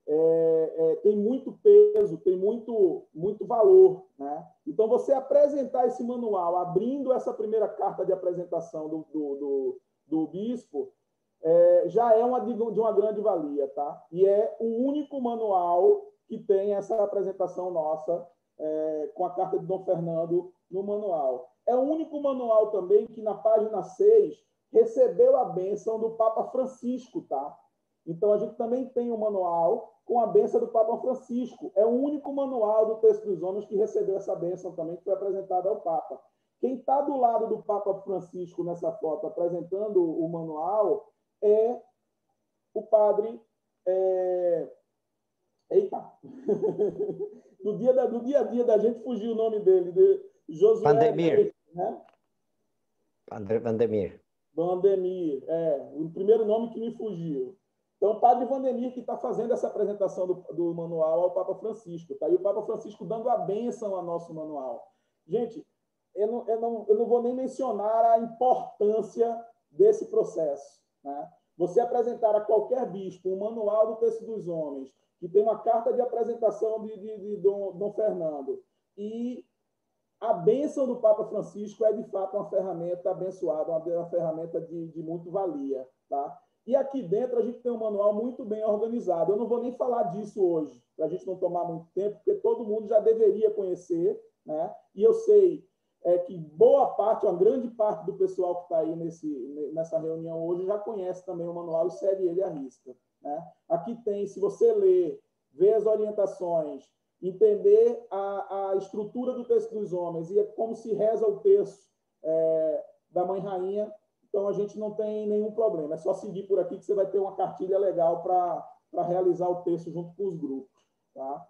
é, é, tem muito peso, tem muito, muito valor, né? Então, você apresentar esse manual, abrindo essa primeira carta de apresentação do, do, do, do bispo, é, já é uma, de uma grande valia, tá? E é o único manual que tem essa apresentação nossa, é, com a carta de Dom Fernando no manual. É o único manual também que, na página seis, recebeu a bênção do Papa Francisco, tá? Então, a gente também tem um manual com a bênção do Papa Francisco. É o único manual do Texto dos Homens que recebeu essa bênção também, que foi apresentada ao Papa. Quem está do lado do Papa Francisco nessa foto, apresentando o manual, é o padre... É... Eita! no, dia da, no dia a dia da gente fugiu o nome dele, de Josué... Vandemir. Né? Padre Vandemir. Vandemir, é, o primeiro nome que me fugiu. Então, o padre Vandemir que está fazendo essa apresentação do, do manual ao Papa Francisco, tá? E o Papa Francisco dando a bênção ao nosso manual. Gente, eu não, eu não, eu não vou nem mencionar a importância desse processo, né? Você apresentar a qualquer bispo um manual do Texto dos Homens, que tem uma carta de apresentação de, de, de Dom, Dom Fernando, e a bênção do Papa Francisco é, de fato, uma ferramenta abençoada, uma, uma ferramenta de, de muito valia, tá? E aqui dentro a gente tem um manual muito bem organizado. Eu não vou nem falar disso hoje, para a gente não tomar muito tempo, porque todo mundo já deveria conhecer, né? E eu sei é, que boa parte, uma grande parte do pessoal que está aí nesse, nessa reunião hoje já conhece também o manual e segue ele à risca, né? Aqui tem, se você ler, ver as orientações, entender a, a estrutura do texto dos homens e é como se reza o texto é, da Mãe Rainha, então a gente não tem nenhum problema. É só seguir por aqui que você vai ter uma cartilha legal para realizar o texto junto com os grupos. Tá?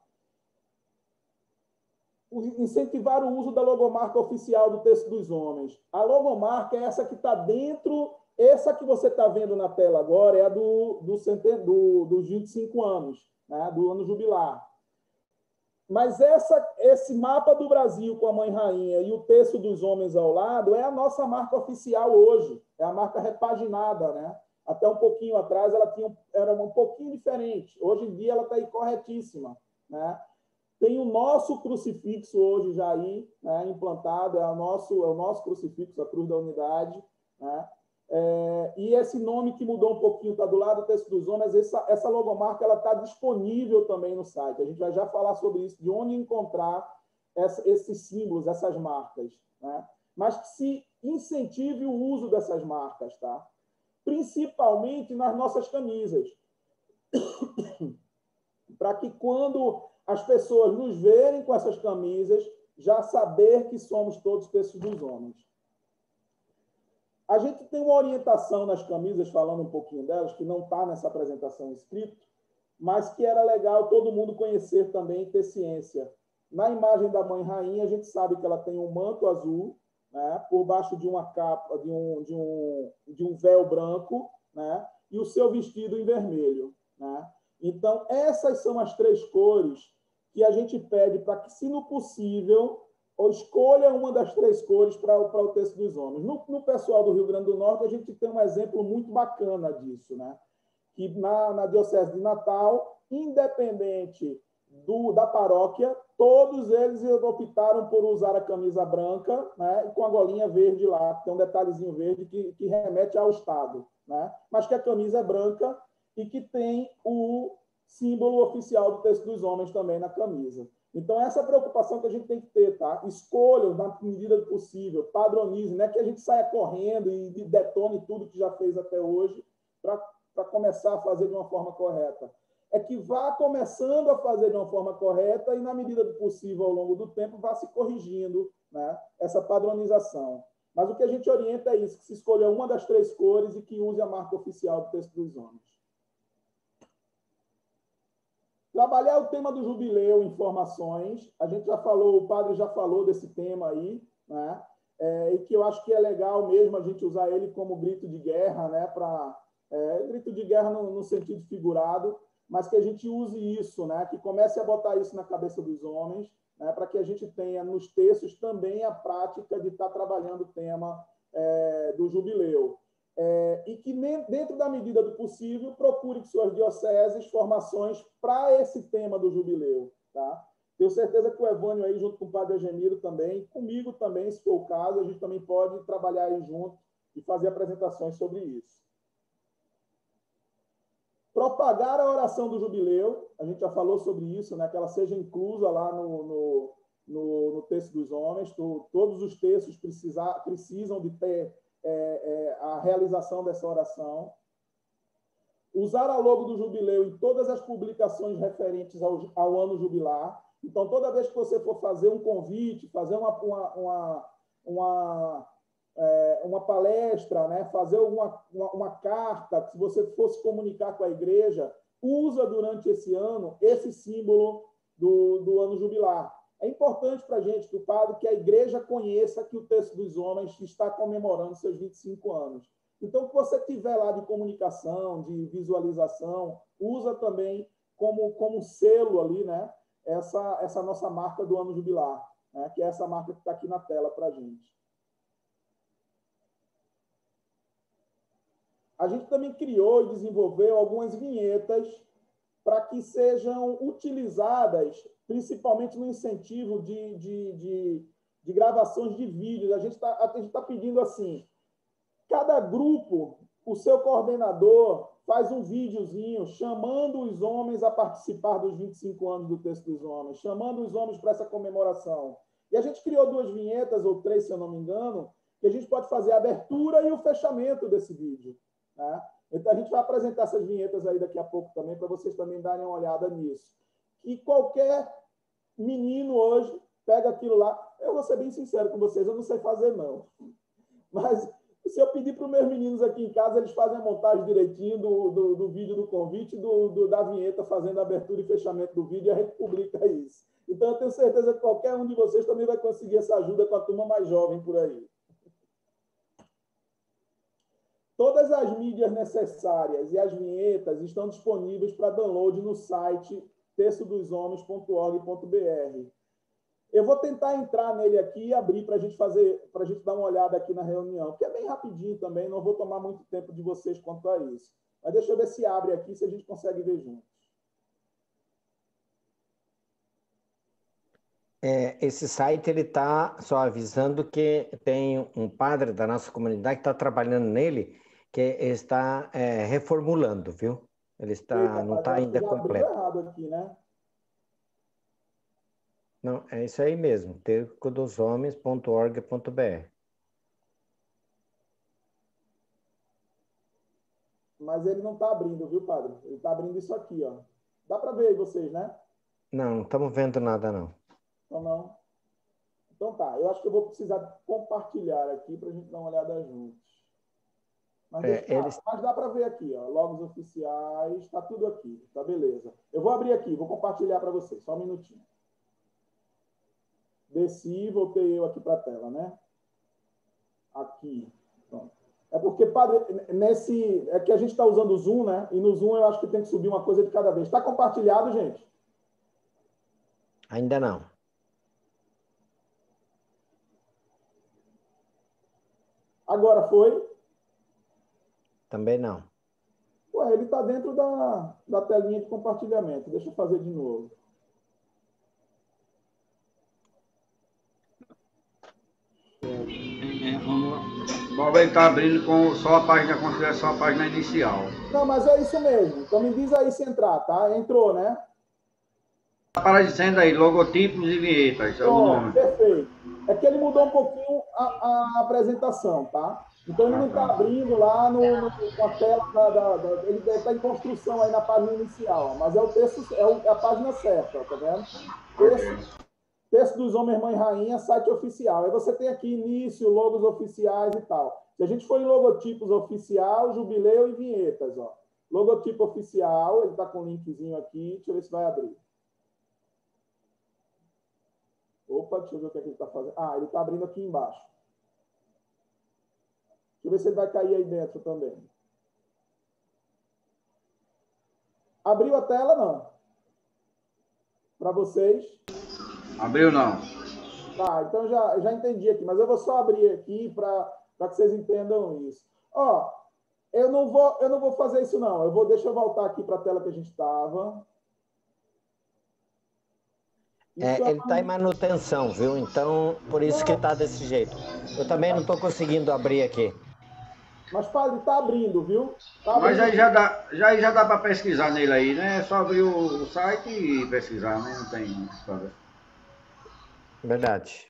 Incentivar o uso da logomarca oficial do texto dos homens. A logomarca é essa que está dentro, essa que você está vendo na tela agora é a do, do, do, dos vinte e cinco anos, né? Do ano jubilar. Mas essa, esse mapa do Brasil com a Mãe Rainha e o texto dos homens ao lado é a nossa marca oficial hoje, é a marca repaginada, né? Até um pouquinho atrás ela tinha, era um pouquinho diferente, hoje em dia ela está aí corretíssima, né? Tem o nosso crucifixo hoje já aí, né, implantado, é o, nosso, é o nosso crucifixo, a Cruz da Unidade, né? É, e esse nome que mudou um pouquinho, está do lado do texto dos homens, essa, essa logomarca está disponível também no site. A gente vai já falar sobre isso, de onde encontrar essa, esses símbolos, essas marcas, né? Mas que se incentive o uso dessas marcas, tá? Principalmente nas nossas camisas. Para que quando as pessoas nos verem com essas camisas, já saber que somos todos textos dos homens. A gente tem uma orientação nas camisas, falando um pouquinho delas, que não está nessa apresentação escrito, mas que era legal todo mundo conhecer também e ter ciência. Na imagem da Mãe Rainha, a gente sabe que ela tem um manto azul, né, por baixo de uma capa, de um, de um, de um véu branco, né, e o seu vestido em vermelho, né? Então, essas são as três cores que a gente pede para que, se no possível, ou escolha uma das três cores para o texto dos homens. No, no pessoal do Rio Grande do Norte, a gente tem um exemplo muito bacana disso, né? Que na, na Diocese de Natal, independente do, da paróquia, todos eles optaram por usar a camisa branca, né? E com a golinha verde lá, que tem um detalhezinho verde que, que remete ao Estado, né? Mas que a camisa é branca e que tem o símbolo oficial do texto dos homens também na camisa. Então, essa é a preocupação que a gente tem que ter, tá? Escolha, na medida do possível, padronize, não é que a gente saia correndo e detone tudo que já fez até hoje para começar a fazer de uma forma correta. É que vá começando a fazer de uma forma correta e, na medida do possível, ao longo do tempo, vá se corrigindo, né, essa padronização. Mas o que a gente orienta é isso, que se escolha uma das três cores e que use a marca oficial do texto dos homens. Trabalhar o tema do jubileu, informações. A gente já falou, o padre já falou desse tema aí, né? É, e que eu acho que é legal mesmo a gente usar ele como grito de guerra, né? Pra, é, grito de guerra no, no sentido figurado, mas que a gente use isso, né? Que comece a botar isso na cabeça dos homens, né? Para que a gente tenha nos textos também a prática de estar trabalhando o tema é, do jubileu. É, e que, dentro da medida do possível, procure que suas dioceses formações para esse tema do jubileu. Tá? Tenho certeza que o Evânio, aí, junto com o padre Egemiro também, comigo também, se for o caso, a gente também pode trabalhar aí junto e fazer apresentações sobre isso. Propagar a oração do jubileu, a gente já falou sobre isso, né? Que ela seja inclusa lá no, no, no, no texto dos homens, to, todos os textos precisar, precisam de ter É, é, a realização dessa oração. Usar a logo do jubileu em todas as publicações referentes ao, ao ano jubilar. Então, toda vez que você for fazer um convite, fazer uma, uma, uma, uma, é, uma palestra, né? Fazer uma, uma, uma carta, se você fosse comunicar com a igreja, usa durante esse ano esse símbolo do, do ano jubilar. É importante para a gente, que o padre, que a igreja conheça que o texto dos homens está comemorando seus vinte e cinco anos. Então, o que você tiver lá de comunicação, de visualização, usa também como, como selo ali, né, essa, essa nossa marca do ano jubilar, né, que é essa marca que está aqui na tela para a gente. A gente também criou e desenvolveu algumas vinhetas para que sejam utilizadas, principalmente no incentivo de, de, de, de gravações de vídeos. A gente está tá pedindo assim, cada grupo o seu coordenador faz um videozinho chamando os homens a participar dos vinte e cinco anos do Texto dos Homens, chamando os homens para essa comemoração. E a gente criou duas vinhetas, ou três, se eu não me engano, que a gente pode fazer a abertura e o fechamento desse vídeo, né? Então, a gente vai apresentar essas vinhetas aí daqui a pouco também, para vocês também darem uma olhada nisso. E qualquer menino hoje pega aquilo lá. Eu vou ser bem sincero com vocês, eu não sei fazer, não. Mas se eu pedir para os meus meninos aqui em casa, eles fazem a montagem direitinho do, do, do vídeo do convite, do, do, da vinheta, fazendo a abertura e fechamento do vídeo, e a gente publica isso. Então, eu tenho certeza que qualquer um de vocês também vai conseguir essa ajuda com a turma mais jovem por aí. Todas as mídias necessárias e as vinhetas estão disponíveis para download no site texto dos homens ponto org ponto br. Eu vou tentar entrar nele aqui e abrir para a gente fazer, para a gente dar uma olhada aqui na reunião, que é bem rapidinho também, não vou tomar muito tempo de vocês quanto a isso. Mas deixa eu ver se abre aqui, se a gente consegue ver juntos. É, esse site ele está só avisando que tem um padre da nossa comunidade que está trabalhando nele, que está é, reformulando, viu? Ele está, Eita, não está acho que ainda já abriu completo. errado aqui, né? Não, é isso aí mesmo, texto dos homens ponto org ponto br. Mas ele não está abrindo, viu, padre? Ele está abrindo isso aqui, ó. Dá para ver aí vocês, né? Não, não estamos vendo nada, não. Então, não. Então, tá. Eu acho que eu vou precisar compartilhar aqui para a gente dar uma olhada juntos. Mas, É, deixa, eles... mas dá para ver aqui, ó. Logos oficiais, está tudo aqui. Tá beleza. Eu vou abrir aqui, vou compartilhar para vocês. Só um minutinho. Desci, voltei eu aqui para a tela, né? Aqui. Pronto. É porque, padre, nesse... É que a gente está usando o Zoom, né? E no Zoom eu acho que tem que subir uma coisa de cada vez. Está compartilhado, gente? Ainda não. Agora foi? Também não. Ué, ele está dentro da, da telinha de compartilhamento. Deixa eu fazer de novo. É, vamos... Bob está abrindo com só a página, considera só a página inicial. Não, mas é isso mesmo. Então me diz aí se entrar, tá? Entrou, né? Está aparecendo aí, logotipos e vinhetas. É o Pronto, nome. perfeito. É que ele mudou um pouquinho a, a apresentação, tá? Então ele não está abrindo lá no, no, com a tela da, da, da ele está em construção aí na página inicial, mas é o texto, é, o, é a página certa, tá vendo? Texto, texto dos Homens, Mãe e Rainha, site oficial. Aí você tem aqui início, logos oficiais e tal. Se a gente for em logotipos oficial, jubileu e vinhetas, ó. Logotipo oficial, ele está com um linkzinho aqui, deixa eu ver se vai abrir. Opa, deixa eu ver o que, é que ele está fazendo. Ah, ele está abrindo aqui embaixo. Deixa eu ver se ele vai cair aí dentro também. Abriu a tela, não? Para vocês? Abriu não. Tá, então já, já entendi aqui, mas eu vou só abrir aqui para que vocês entendam isso. Ó, eu não vou, eu não vou fazer isso, não. Eu vou, deixa eu voltar aqui para a tela que a gente estava. É, ele está em manutenção, viu? Então, por isso que está desse jeito. Eu também não estou conseguindo abrir aqui. Mas, padre, está abrindo, viu? Tá abrindo. Mas aí já dá, já, já dá para pesquisar nele aí, né? É só abrir o, o site e pesquisar, né? Não tem história. Verdade.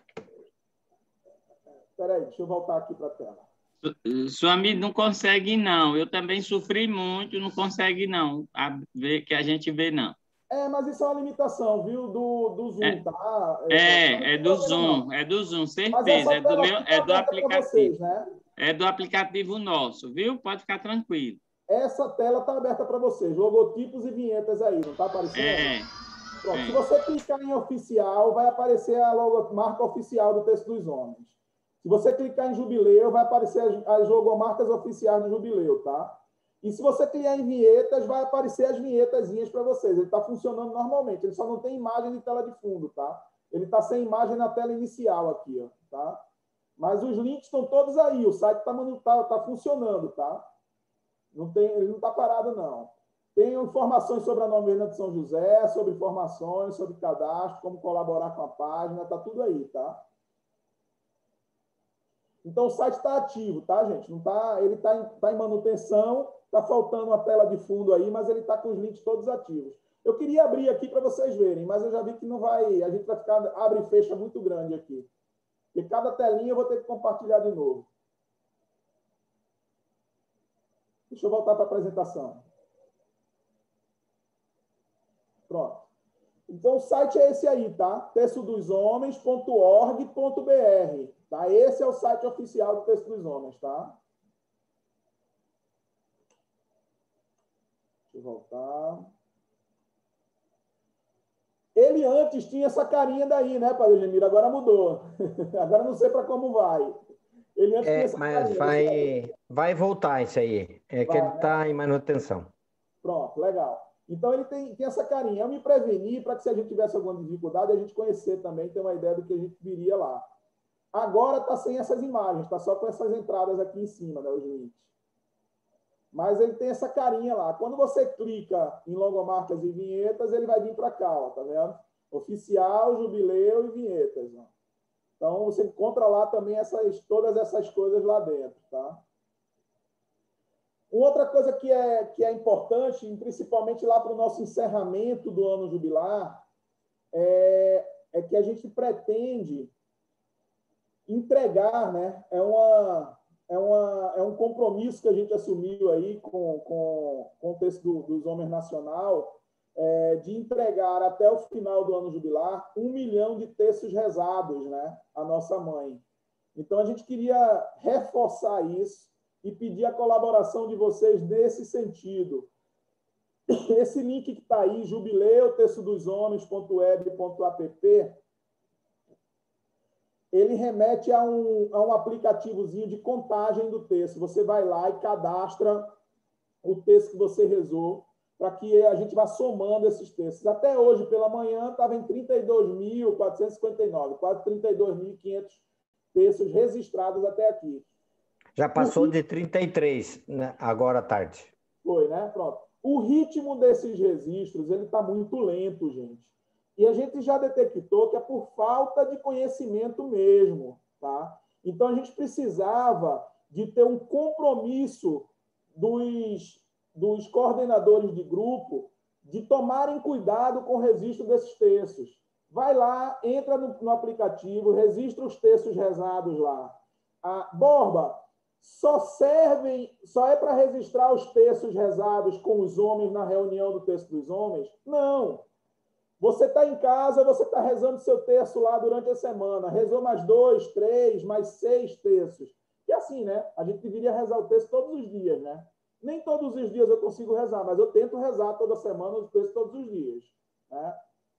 Espera aí, deixa eu voltar aqui para a tela. Sua amiga não consegue, não. Eu também sofri muito, não consegue, não. A ver que a gente vê, não. É, mas isso é uma limitação, viu? Do, do Zoom, é, tá? É, é do Zoom, é do Zoom, certeza. É do meu, é do aplicativo. Vocês, né? É do aplicativo nosso, viu? Pode ficar tranquilo. Essa tela está aberta para vocês. Logotipos e vinhetas aí, não está aparecendo? É. Pronto. É. Se você clicar em oficial, vai aparecer a logomarca oficial do Texto dos Homens. Se você clicar em jubileu, vai aparecer as, as logomarcas oficiais do jubileu, tá? E se você clicar em vinhetas, vai aparecer as vinhetazinhas para vocês. Ele está funcionando normalmente. Ele só não tem imagem de tela de fundo, tá? Ele está sem imagem na tela inicial aqui, ó, tá? Mas os links estão todos aí. O site está tá, tá funcionando, tá? Não tem, ele não está parado, não. Tem informações sobre a novena de São José, sobre informações, sobre cadastro, como colaborar com a página, está tudo aí, tá? Então, o site está ativo, tá, gente? Não tá, ele está em, tá em manutenção, está faltando uma tela de fundo aí, mas ele está com os links todos ativos. Eu queria abrir aqui para vocês verem, mas eu já vi que não vai, a gente vai ficar, abre e fecha muito grande aqui. E cada telinha eu vou ter que compartilhar de novo. Deixa eu voltar para a apresentação. Pronto. Então, o site é esse aí, tá? texto dos homens ponto org ponto br, tá? Esse é o site oficial do Texto dos Homens, tá? Deixa eu voltar. Ele antes tinha essa carinha daí, né, Padre Gemiro? Agora mudou. Agora não sei para como vai. Ele antes É, tinha essa mas carinha. vai, vai voltar isso aí. É que Vai, ele está né? em manutenção. Pronto, legal. Então, ele tem, tem essa carinha. Eu me preveni para que, se a gente tivesse alguma dificuldade, a gente conhecer também, ter uma ideia do que a gente viria lá. Agora está sem essas imagens, está só com essas entradas aqui em cima, né, os links. Mas ele tem essa carinha lá. Quando você clica em logomarcas e vinhetas, ele vai vir para cá, ó, tá vendo? Oficial, jubileu e vinhetas. Ó. Então, você encontra lá também essas, todas essas coisas lá dentro, tá? Uma outra coisa que é, que é importante, principalmente lá para o nosso encerramento do ano jubilar, é, é que a gente pretende entregar, né? É, uma, é, uma, é um compromisso que a gente assumiu aí com, com, com o Texto do, dos Homens Nacional, é, de entregar até o final do ano jubilar um milhão de textos rezados, né? À nossa mãe. Então, a gente queria reforçar isso e pedir a colaboração de vocês nesse sentido. Esse link que está aí, jubileu texto dos homens ponto web ponto app, ele remete a um, a um aplicativozinho de contagem do texto. Você vai lá e cadastra o texto que você rezou, para que a gente vá somando esses textos. Até hoje, pela manhã, estava em trinta e dois mil quatrocentos e cinquenta e nove, quase trinta e dois mil e quinhentos textos registrados até aqui. Já passou de trinta e três, né, agora à tarde. Foi, né? Pronto. O ritmo desses registros, ele está muito lento, gente. E a gente já detectou que é por falta de conhecimento mesmo, tá? Então, a gente precisava de ter um compromisso dos, dos coordenadores de grupo de tomarem cuidado com o registro desses textos. Vai lá, entra no, no aplicativo, registra os textos rezados lá. Ah, Borba, só servem, só é para registrar os textos rezados com os homens na reunião do Texto dos Homens? Não. Você está em casa, você está rezando seu texto lá durante a semana, rezou mais dois, três, mais seis textos. E assim, né? A gente deveria rezar o texto todos os dias, né? Nem todos os dias eu consigo rezar, mas eu tento rezar toda semana o texto todos os dias, né?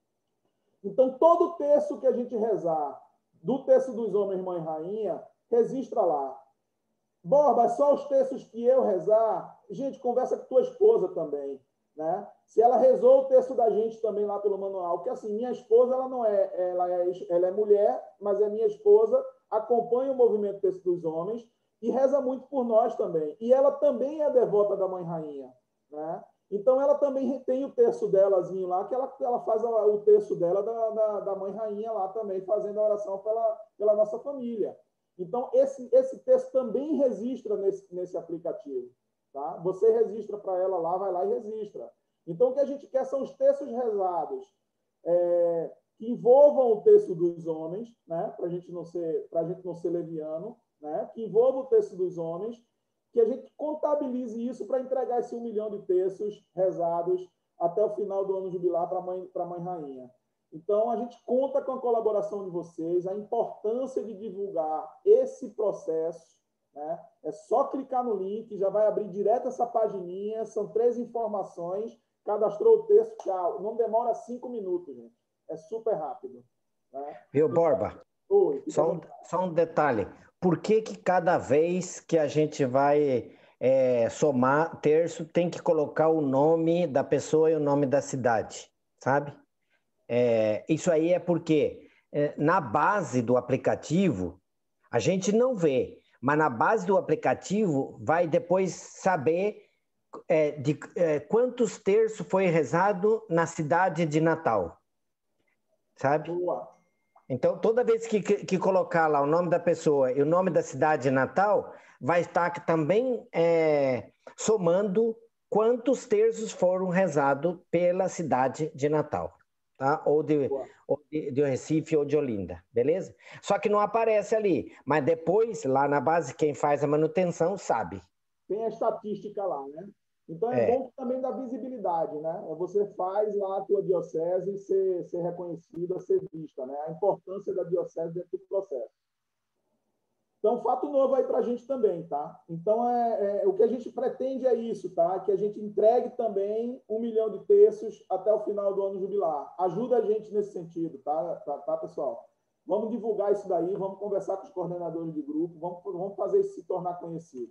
Então, todo texto que a gente rezar do Texto dos Homens, Mãe e Rainha, registra lá. Borba, só os textos que eu rezar, gente, conversa com tua esposa também, né? Se ela rezou o texto da gente também lá pelo manual, porque assim, minha esposa, ela não é, ela é, ela é mulher, mas é minha esposa, acompanha o movimento Texto dos Homens e reza muito por nós também. E ela também é devota da Mãe Rainha, né? Então, ela também tem o texto delazinho lá, que ela, ela faz o texto dela da, da, da Mãe Rainha lá também, fazendo a oração pela, pela nossa família. Então, esse, esse texto também registra nesse, nesse aplicativo. Tá? Você registra para ela lá, vai lá e registra. Então, o que a gente quer são os textos rezados é, que envolvam o texto dos homens, né? para a gente não ser, para a gente não ser leviano, né? Que envolvam o texto dos homens, que a gente contabilize isso para entregar esse um milhão de textos rezados até o final do ano jubilar para a mãe, para a Mãe Rainha. Então, a gente conta com a colaboração de vocês, a importância de divulgar esse processo, né? É só clicar no link, já vai abrir direto essa pagininha, são três informações, cadastrou o texto, tchau. Não demora cinco minutos, gente. É super rápido. Né? Viu, Borba? Oi, só, um, só um detalhe. Por que que cada vez que a gente vai é, somar terço, tem que colocar o nome da pessoa e o nome da cidade, sabe? É, isso aí é porque é, na base do aplicativo a gente não vê, mas na base do aplicativo vai depois saber é, de é, quantos terços foi rezado na cidade de Natal, sabe? Boa. Então, toda vez que, que, que colocar lá o nome da pessoa e o nome da cidade natal, vai estar também é, somando quantos terços foram rezados pela cidade de Natal, tá? Ou de, ou de, de Recife ou de Olinda, beleza? Só que não aparece ali, mas depois, lá na base, quem faz a manutenção sabe. Tem a estatística lá, né? Então é, é. bom também da visibilidade, né? Você faz lá a tua diocese ser, ser reconhecida, ser vista, né? A importância da diocese dentro do processo. Então, fato novo aí para a gente também, tá? Então, é, é, o que a gente pretende é isso, tá? Que a gente entregue também um milhão de terços até o final do ano jubilar. Ajuda a gente nesse sentido, tá, tá, tá pessoal? Vamos divulgar isso daí, vamos conversar com os coordenadores de grupo, vamos, vamos fazer isso se tornar conhecido.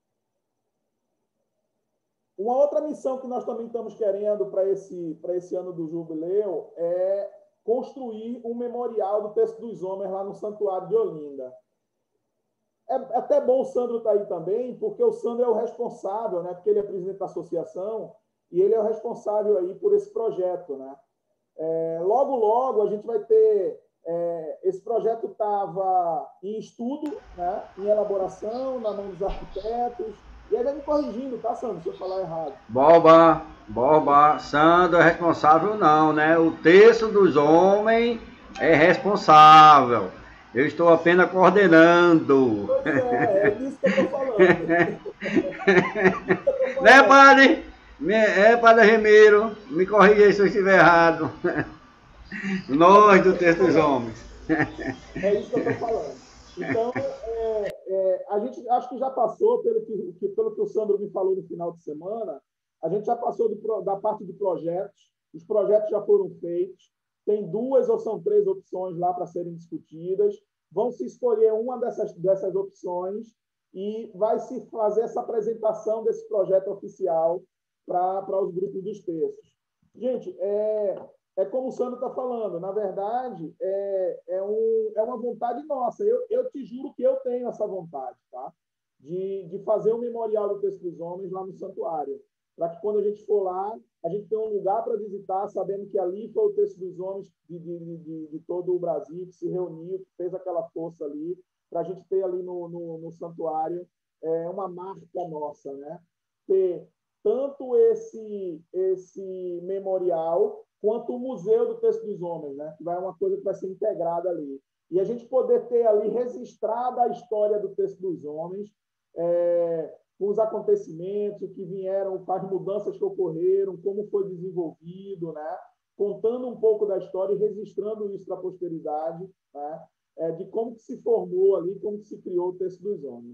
Uma outra missão que nós também estamos querendo para esse, para esse ano do jubileu é construir um memorial do Texto dos Homens lá no Santuário de Olinda. É até bom o Sandro estar aí também, porque o Sandro é o responsável, né? Porque ele é presidente da associação e ele é o responsável aí por esse projeto, né? É, logo, logo, a gente vai ter... É, esse projeto estava em estudo, né? Em elaboração, na mão dos arquitetos. E aí vai me corrigindo, tá, Sandro, se eu falar errado. Borba, Borba, Sandro é responsável não, né? O Texto dos Homens é responsável. Eu estou apenas coordenando. Pois é, é disso que eu estou falando. Né, padre? É, padre Remiro, me corrija aí se eu estiver errado. Nós do Texto dos Homens. É isso que eu estou falando. Então, é, é, a gente acho que já passou, pelo que, que, pelo que o Sandro me falou no final de semana, a gente já passou do, da parte de projetos, os projetos já foram feitos, tem duas ou são três opções lá para serem discutidas, vão se escolher uma dessas, dessas opções e vai se fazer essa apresentação desse projeto oficial para os grupos dos textos. Gente, é... É como o Sandro está falando, na verdade, é, é, um, é uma vontade nossa. Eu, eu te juro que eu tenho essa vontade, tá? De, de fazer um memorial do Texto dos Homens lá no santuário, para que quando a gente for lá, a gente tenha um lugar para visitar, sabendo que ali foi o Texto dos Homens de, de, de, de todo o Brasil, que se reuniu, que fez aquela força ali, para a gente ter ali no, no, no santuário é, uma marca nossa, né? Ter tanto esse, esse memorial quanto o Museu do Texto dos Homens, né? Que vai uma coisa que vai ser integrada ali. E a gente poder ter ali registrada a história do Texto dos Homens, é, com os acontecimentos, o que vieram, as mudanças que ocorreram, como foi desenvolvido, né? Contando um pouco da história e registrando isso para a posteridade, né? É, de como que se formou ali, como que se criou o Texto dos Homens.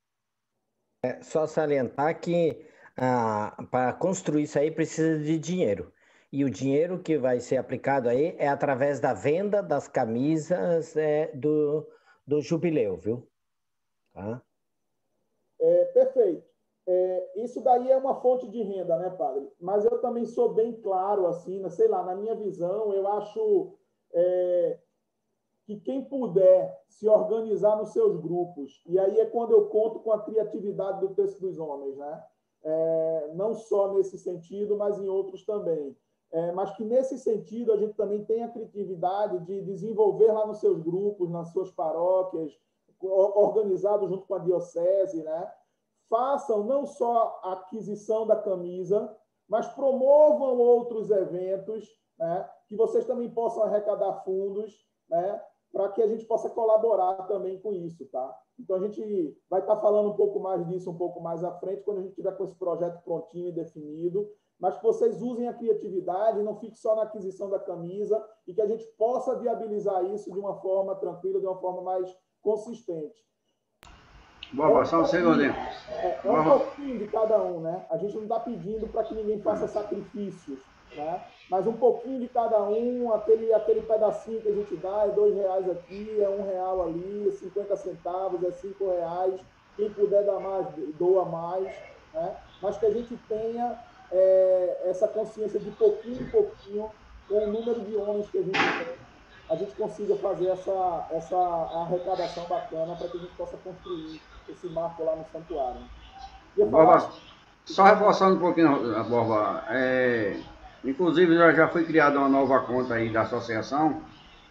É só salientar que ah, para construir isso aí precisa de dinheiro. E o dinheiro que vai ser aplicado aí é através da venda das camisas é, do, do jubileu, viu? Tá? É, perfeito. É, isso daí é uma fonte de renda, né, padre? Mas eu também sou bem claro, assim, né, sei lá, na minha visão, eu acho é, que quem puder se organizar nos seus grupos, e aí é quando eu conto com a criatividade do Texto dos Homens, né? É, não só nesse sentido, mas em outros também. É, mas que, nesse sentido, a gente também tem a criatividade de desenvolver lá nos seus grupos, nas suas paróquias, organizado junto com a diocese, né? Façam não só a aquisição da camisa, mas promovam outros eventos, né? Que vocês também possam arrecadar fundos, né? Para que a gente possa colaborar também com isso, tá? Então, a gente vai estar falando um pouco mais disso um pouco mais à frente, quando a gente tiver com esse projeto prontinho e definido, mas que vocês usem a criatividade, não fique só na aquisição da camisa e que a gente possa viabilizar isso de uma forma tranquila, de uma forma mais consistente. Boa, é um só um segundinho. É, é um pouquinho de cada um, né? A gente não está pedindo para que ninguém faça sacrifícios, né? Mas um pouquinho de cada um, aquele, aquele pedacinho que a gente dá, é dois reais aqui, é um real ali, é cinquenta centavos, é cinco reais. Quem puder dar mais, doa mais, né? Mas que a gente tenha É, essa consciência de pouquinho em pouquinho, com o número de homens que a gente tem, a gente consiga fazer essa, essa arrecadação bacana para que a gente possa construir esse marco lá no santuário. Borba, só reforçando um pouquinho, Borba, é, inclusive já, já foi criada uma nova conta aí da associação,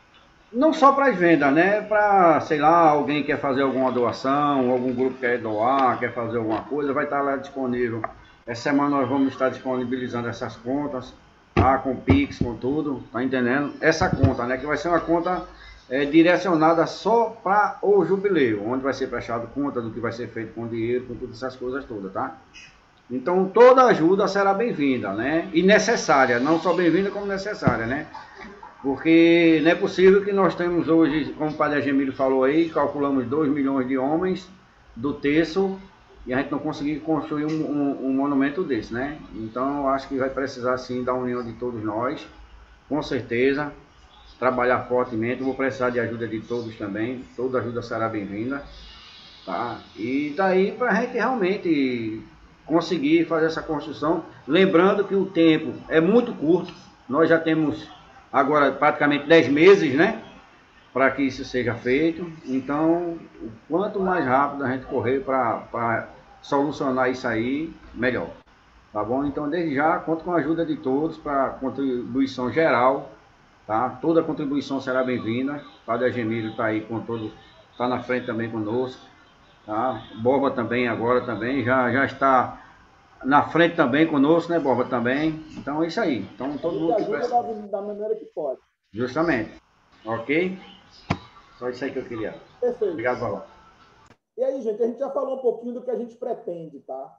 Não só para as vendas, né? Para, sei lá, alguém quer fazer alguma doação, algum grupo quer doar, quer fazer alguma coisa, vai estar lá disponível. Essa semana nós vamos estar disponibilizando essas contas, tá? Com Pix, com tudo, tá entendendo? Essa conta, né? Que vai ser uma conta é, direcionada só para o jubileu, onde vai ser prestado conta do que vai ser feito com o dinheiro, com todas essas coisas todas, tá? Então toda ajuda será bem-vinda, né? E necessária, não só bem-vinda como necessária, né? Porque não é possível que nós temos hoje, como o padre Agemiro falou aí, calculamos dois milhões de homens do terço e a gente não conseguir construir um, um, um monumento desse, né? Então eu acho que vai precisar sim da união de todos nós, com certeza, trabalhar fortemente. Eu vou precisar de ajuda de todos também, toda ajuda será bem-vinda, tá? E daí para a gente realmente conseguir fazer essa construção, lembrando que o tempo é muito curto, nós já temos agora praticamente dez meses, né, para que isso seja feito. Então, o quanto mais rápido a gente correr para solucionar isso aí, melhor. Tá bom? Então, desde já, conto com a ajuda de todos para contribuição geral, tá? Toda contribuição será bem-vinda. O padre Agemiro está aí com todo, está na frente também conosco, tá? Borba também agora também já já está na frente também conosco, né, Borba também. Então é isso aí. Então todo mundo que ajuda precisa. da, da maneira que pode. Justamente. Ok? Só isso aí que eu queria. Perfeito. Obrigado, Borba. E aí, gente, a gente já falou um pouquinho do que a gente pretende, tá?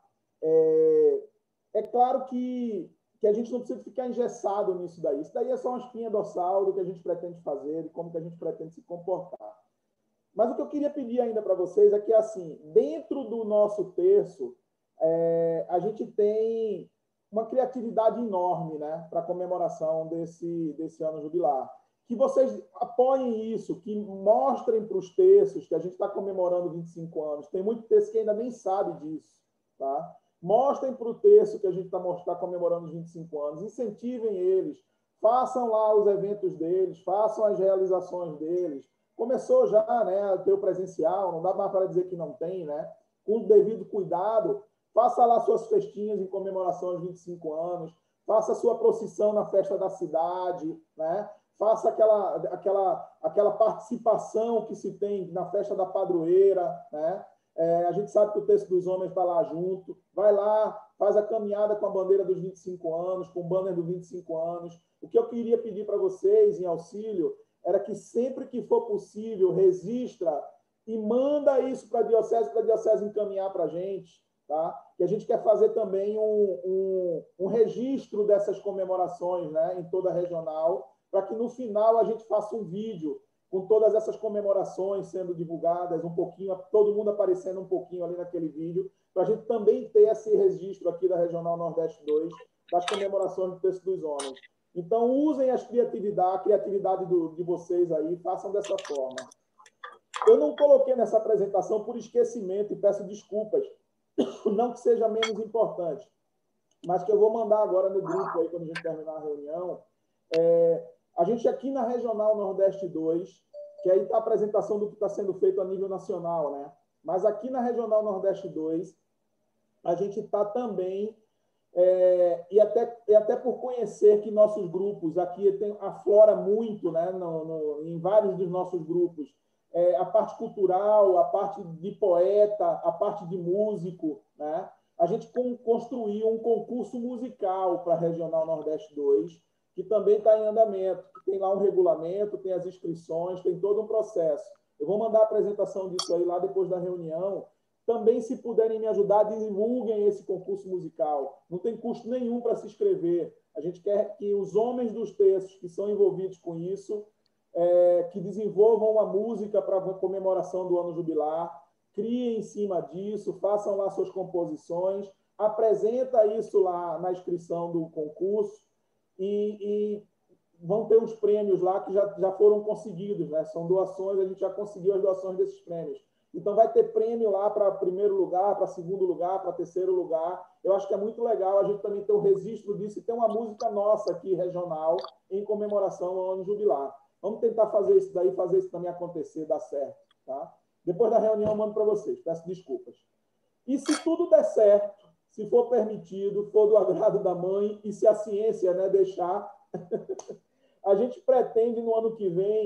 É, é claro que, que a gente não precisa ficar engessado nisso daí. Isso daí é só uma espinha dorsal do que a gente pretende fazer, de como que a gente pretende se comportar. Mas o que eu queria pedir ainda para vocês é que, assim, dentro do nosso terço, é, a gente tem uma criatividade enorme, né, para a comemoração desse, desse ano jubilar. Que vocês apoiem isso, que mostrem para os terços que a gente está comemorando vinte e cinco anos. Tem muito terço que ainda nem sabe disso, tá? Mostrem para o terço que a gente está tá comemorando os vinte e cinco anos, incentivem eles, façam lá os eventos deles, façam as realizações deles. Começou já, né, a ter o presencial, não dá mais para dizer que não tem, né? Com o devido cuidado, faça lá suas festinhas em comemoração aos vinte e cinco anos, faça a sua procissão na festa da cidade, né? Faça aquela, aquela, aquela participação que se tem na festa da padroeira, né? É, a gente sabe que o Terço dos Homens está lá junto. Vai lá, faz a caminhada com a bandeira dos vinte e cinco anos, com o banner dos vinte e cinco anos. O que eu queria pedir para vocês, em auxílio, era que sempre que for possível, registra e manda isso para a Diocese, para a Diocese encaminhar para a gente, tá? Que a gente quer fazer também um, um, um registro dessas comemorações, né, em toda a regional, para que no final a gente faça um vídeo com todas essas comemorações sendo divulgadas, um pouquinho, todo mundo aparecendo um pouquinho ali naquele vídeo, para a gente também ter esse registro aqui da Regional Nordeste dois, das comemorações do Terço dos Homens. Então, usem as criatividade, a criatividade do, de vocês aí, façam dessa forma. Eu não coloquei nessa apresentação por esquecimento e peço desculpas, não que seja menos importante, mas que eu vou mandar agora no grupo aí, quando a gente terminar a reunião. É, a gente aqui na Regional Nordeste dois, que aí está a apresentação do que está sendo feito a nível nacional, né? Mas aqui na Regional Nordeste dois, a gente está também, é, e, até, e até por conhecer que nossos grupos, aqui tem, aflora muito, né, no, no, em vários dos nossos grupos, é, a parte cultural, a parte de poeta, a parte de músico, né? A gente construiu um concurso musical para a Regional Nordeste dois, que também está em andamento. Tem lá um regulamento, tem as inscrições, tem todo um processo. Eu vou mandar a apresentação disso aí lá depois da reunião. Também, se puderem me ajudar, divulguem esse concurso musical. Não tem custo nenhum para se inscrever. A gente quer que os homens dos terços que são envolvidos com isso, é, que desenvolvam uma música para a comemoração do ano jubilar, criem em cima disso, façam lá suas composições, apresenta isso lá na inscrição do concurso, E, e vão ter os prêmios lá que já, já foram conseguidos, né? São doações, a gente já conseguiu as doações desses prêmios. Então, vai ter prêmio lá para primeiro lugar, para segundo lugar, para terceiro lugar. Eu acho que é muito legal a gente também ter um registro disso e ter uma música nossa aqui, regional, em comemoração ao ano jubilar. Vamos tentar fazer isso daí, fazer isso também acontecer, dar certo, tá? Depois da reunião, eu mando para vocês. Peço desculpas. E se tudo der certo, se for permitido, for do agrado da mãe, e se a ciência, né, deixar, a gente pretende, no ano que vem,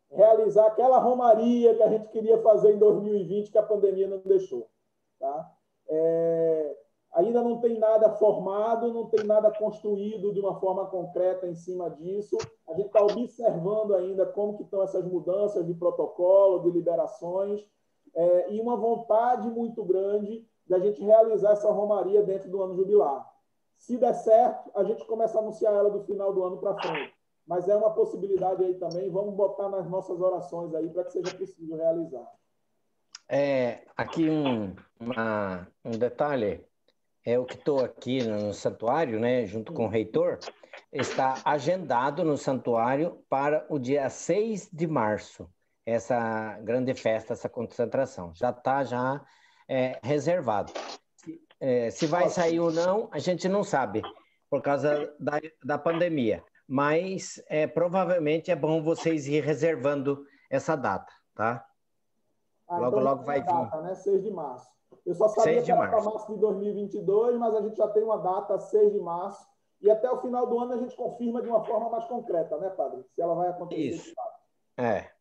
realizar aquela romaria que a gente queria fazer em dois mil e vinte, que a pandemia não deixou. Tá? É, ainda não tem nada formado, não tem nada construído de uma forma concreta em cima disso. A gente está observando ainda como que estão essas mudanças de protocolo, de liberações, é, e uma vontade muito grande da gente realizar essa romaria dentro do ano jubilar. Se der certo, a gente começa a anunciar ela do final do ano para frente. Mas é uma possibilidade aí também. Vamos botar nas nossas orações aí para que seja possível realizar. É, aqui um, uma, um detalhe. É o que estou aqui no santuário, né, junto com o reitor, está agendado no santuário para o dia seis de março, essa grande festa, essa concentração. Já está já, é, reservado. É, se vai sair ou não, a gente não sabe, por causa da, da pandemia. Mas é, provavelmente é bom vocês ir reservando essa data, tá? Ah, logo, então logo vai a data, vir. né? seis de março. Eu só sabia que era para março de dois mil e vinte e dois, mas a gente já tem uma data, seis de março, e até o final do ano a gente confirma de uma forma mais concreta, né, padre? Se ela vai acontecer. Isso. É.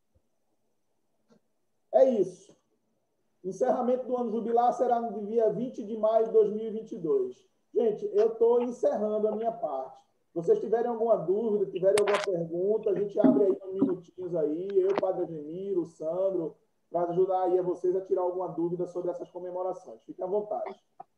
É isso. Encerramento do ano jubilar será no dia vinte de maio de dois mil e vinte e dois. Gente, eu estou encerrando a minha parte. Se vocês tiverem alguma dúvida, tiverem alguma pergunta, a gente abre aí uns minutinhos aí, eu, Padre Ademiro, o Sandro, para ajudar aí a vocês a tirar alguma dúvida sobre essas comemorações. Fiquem à vontade.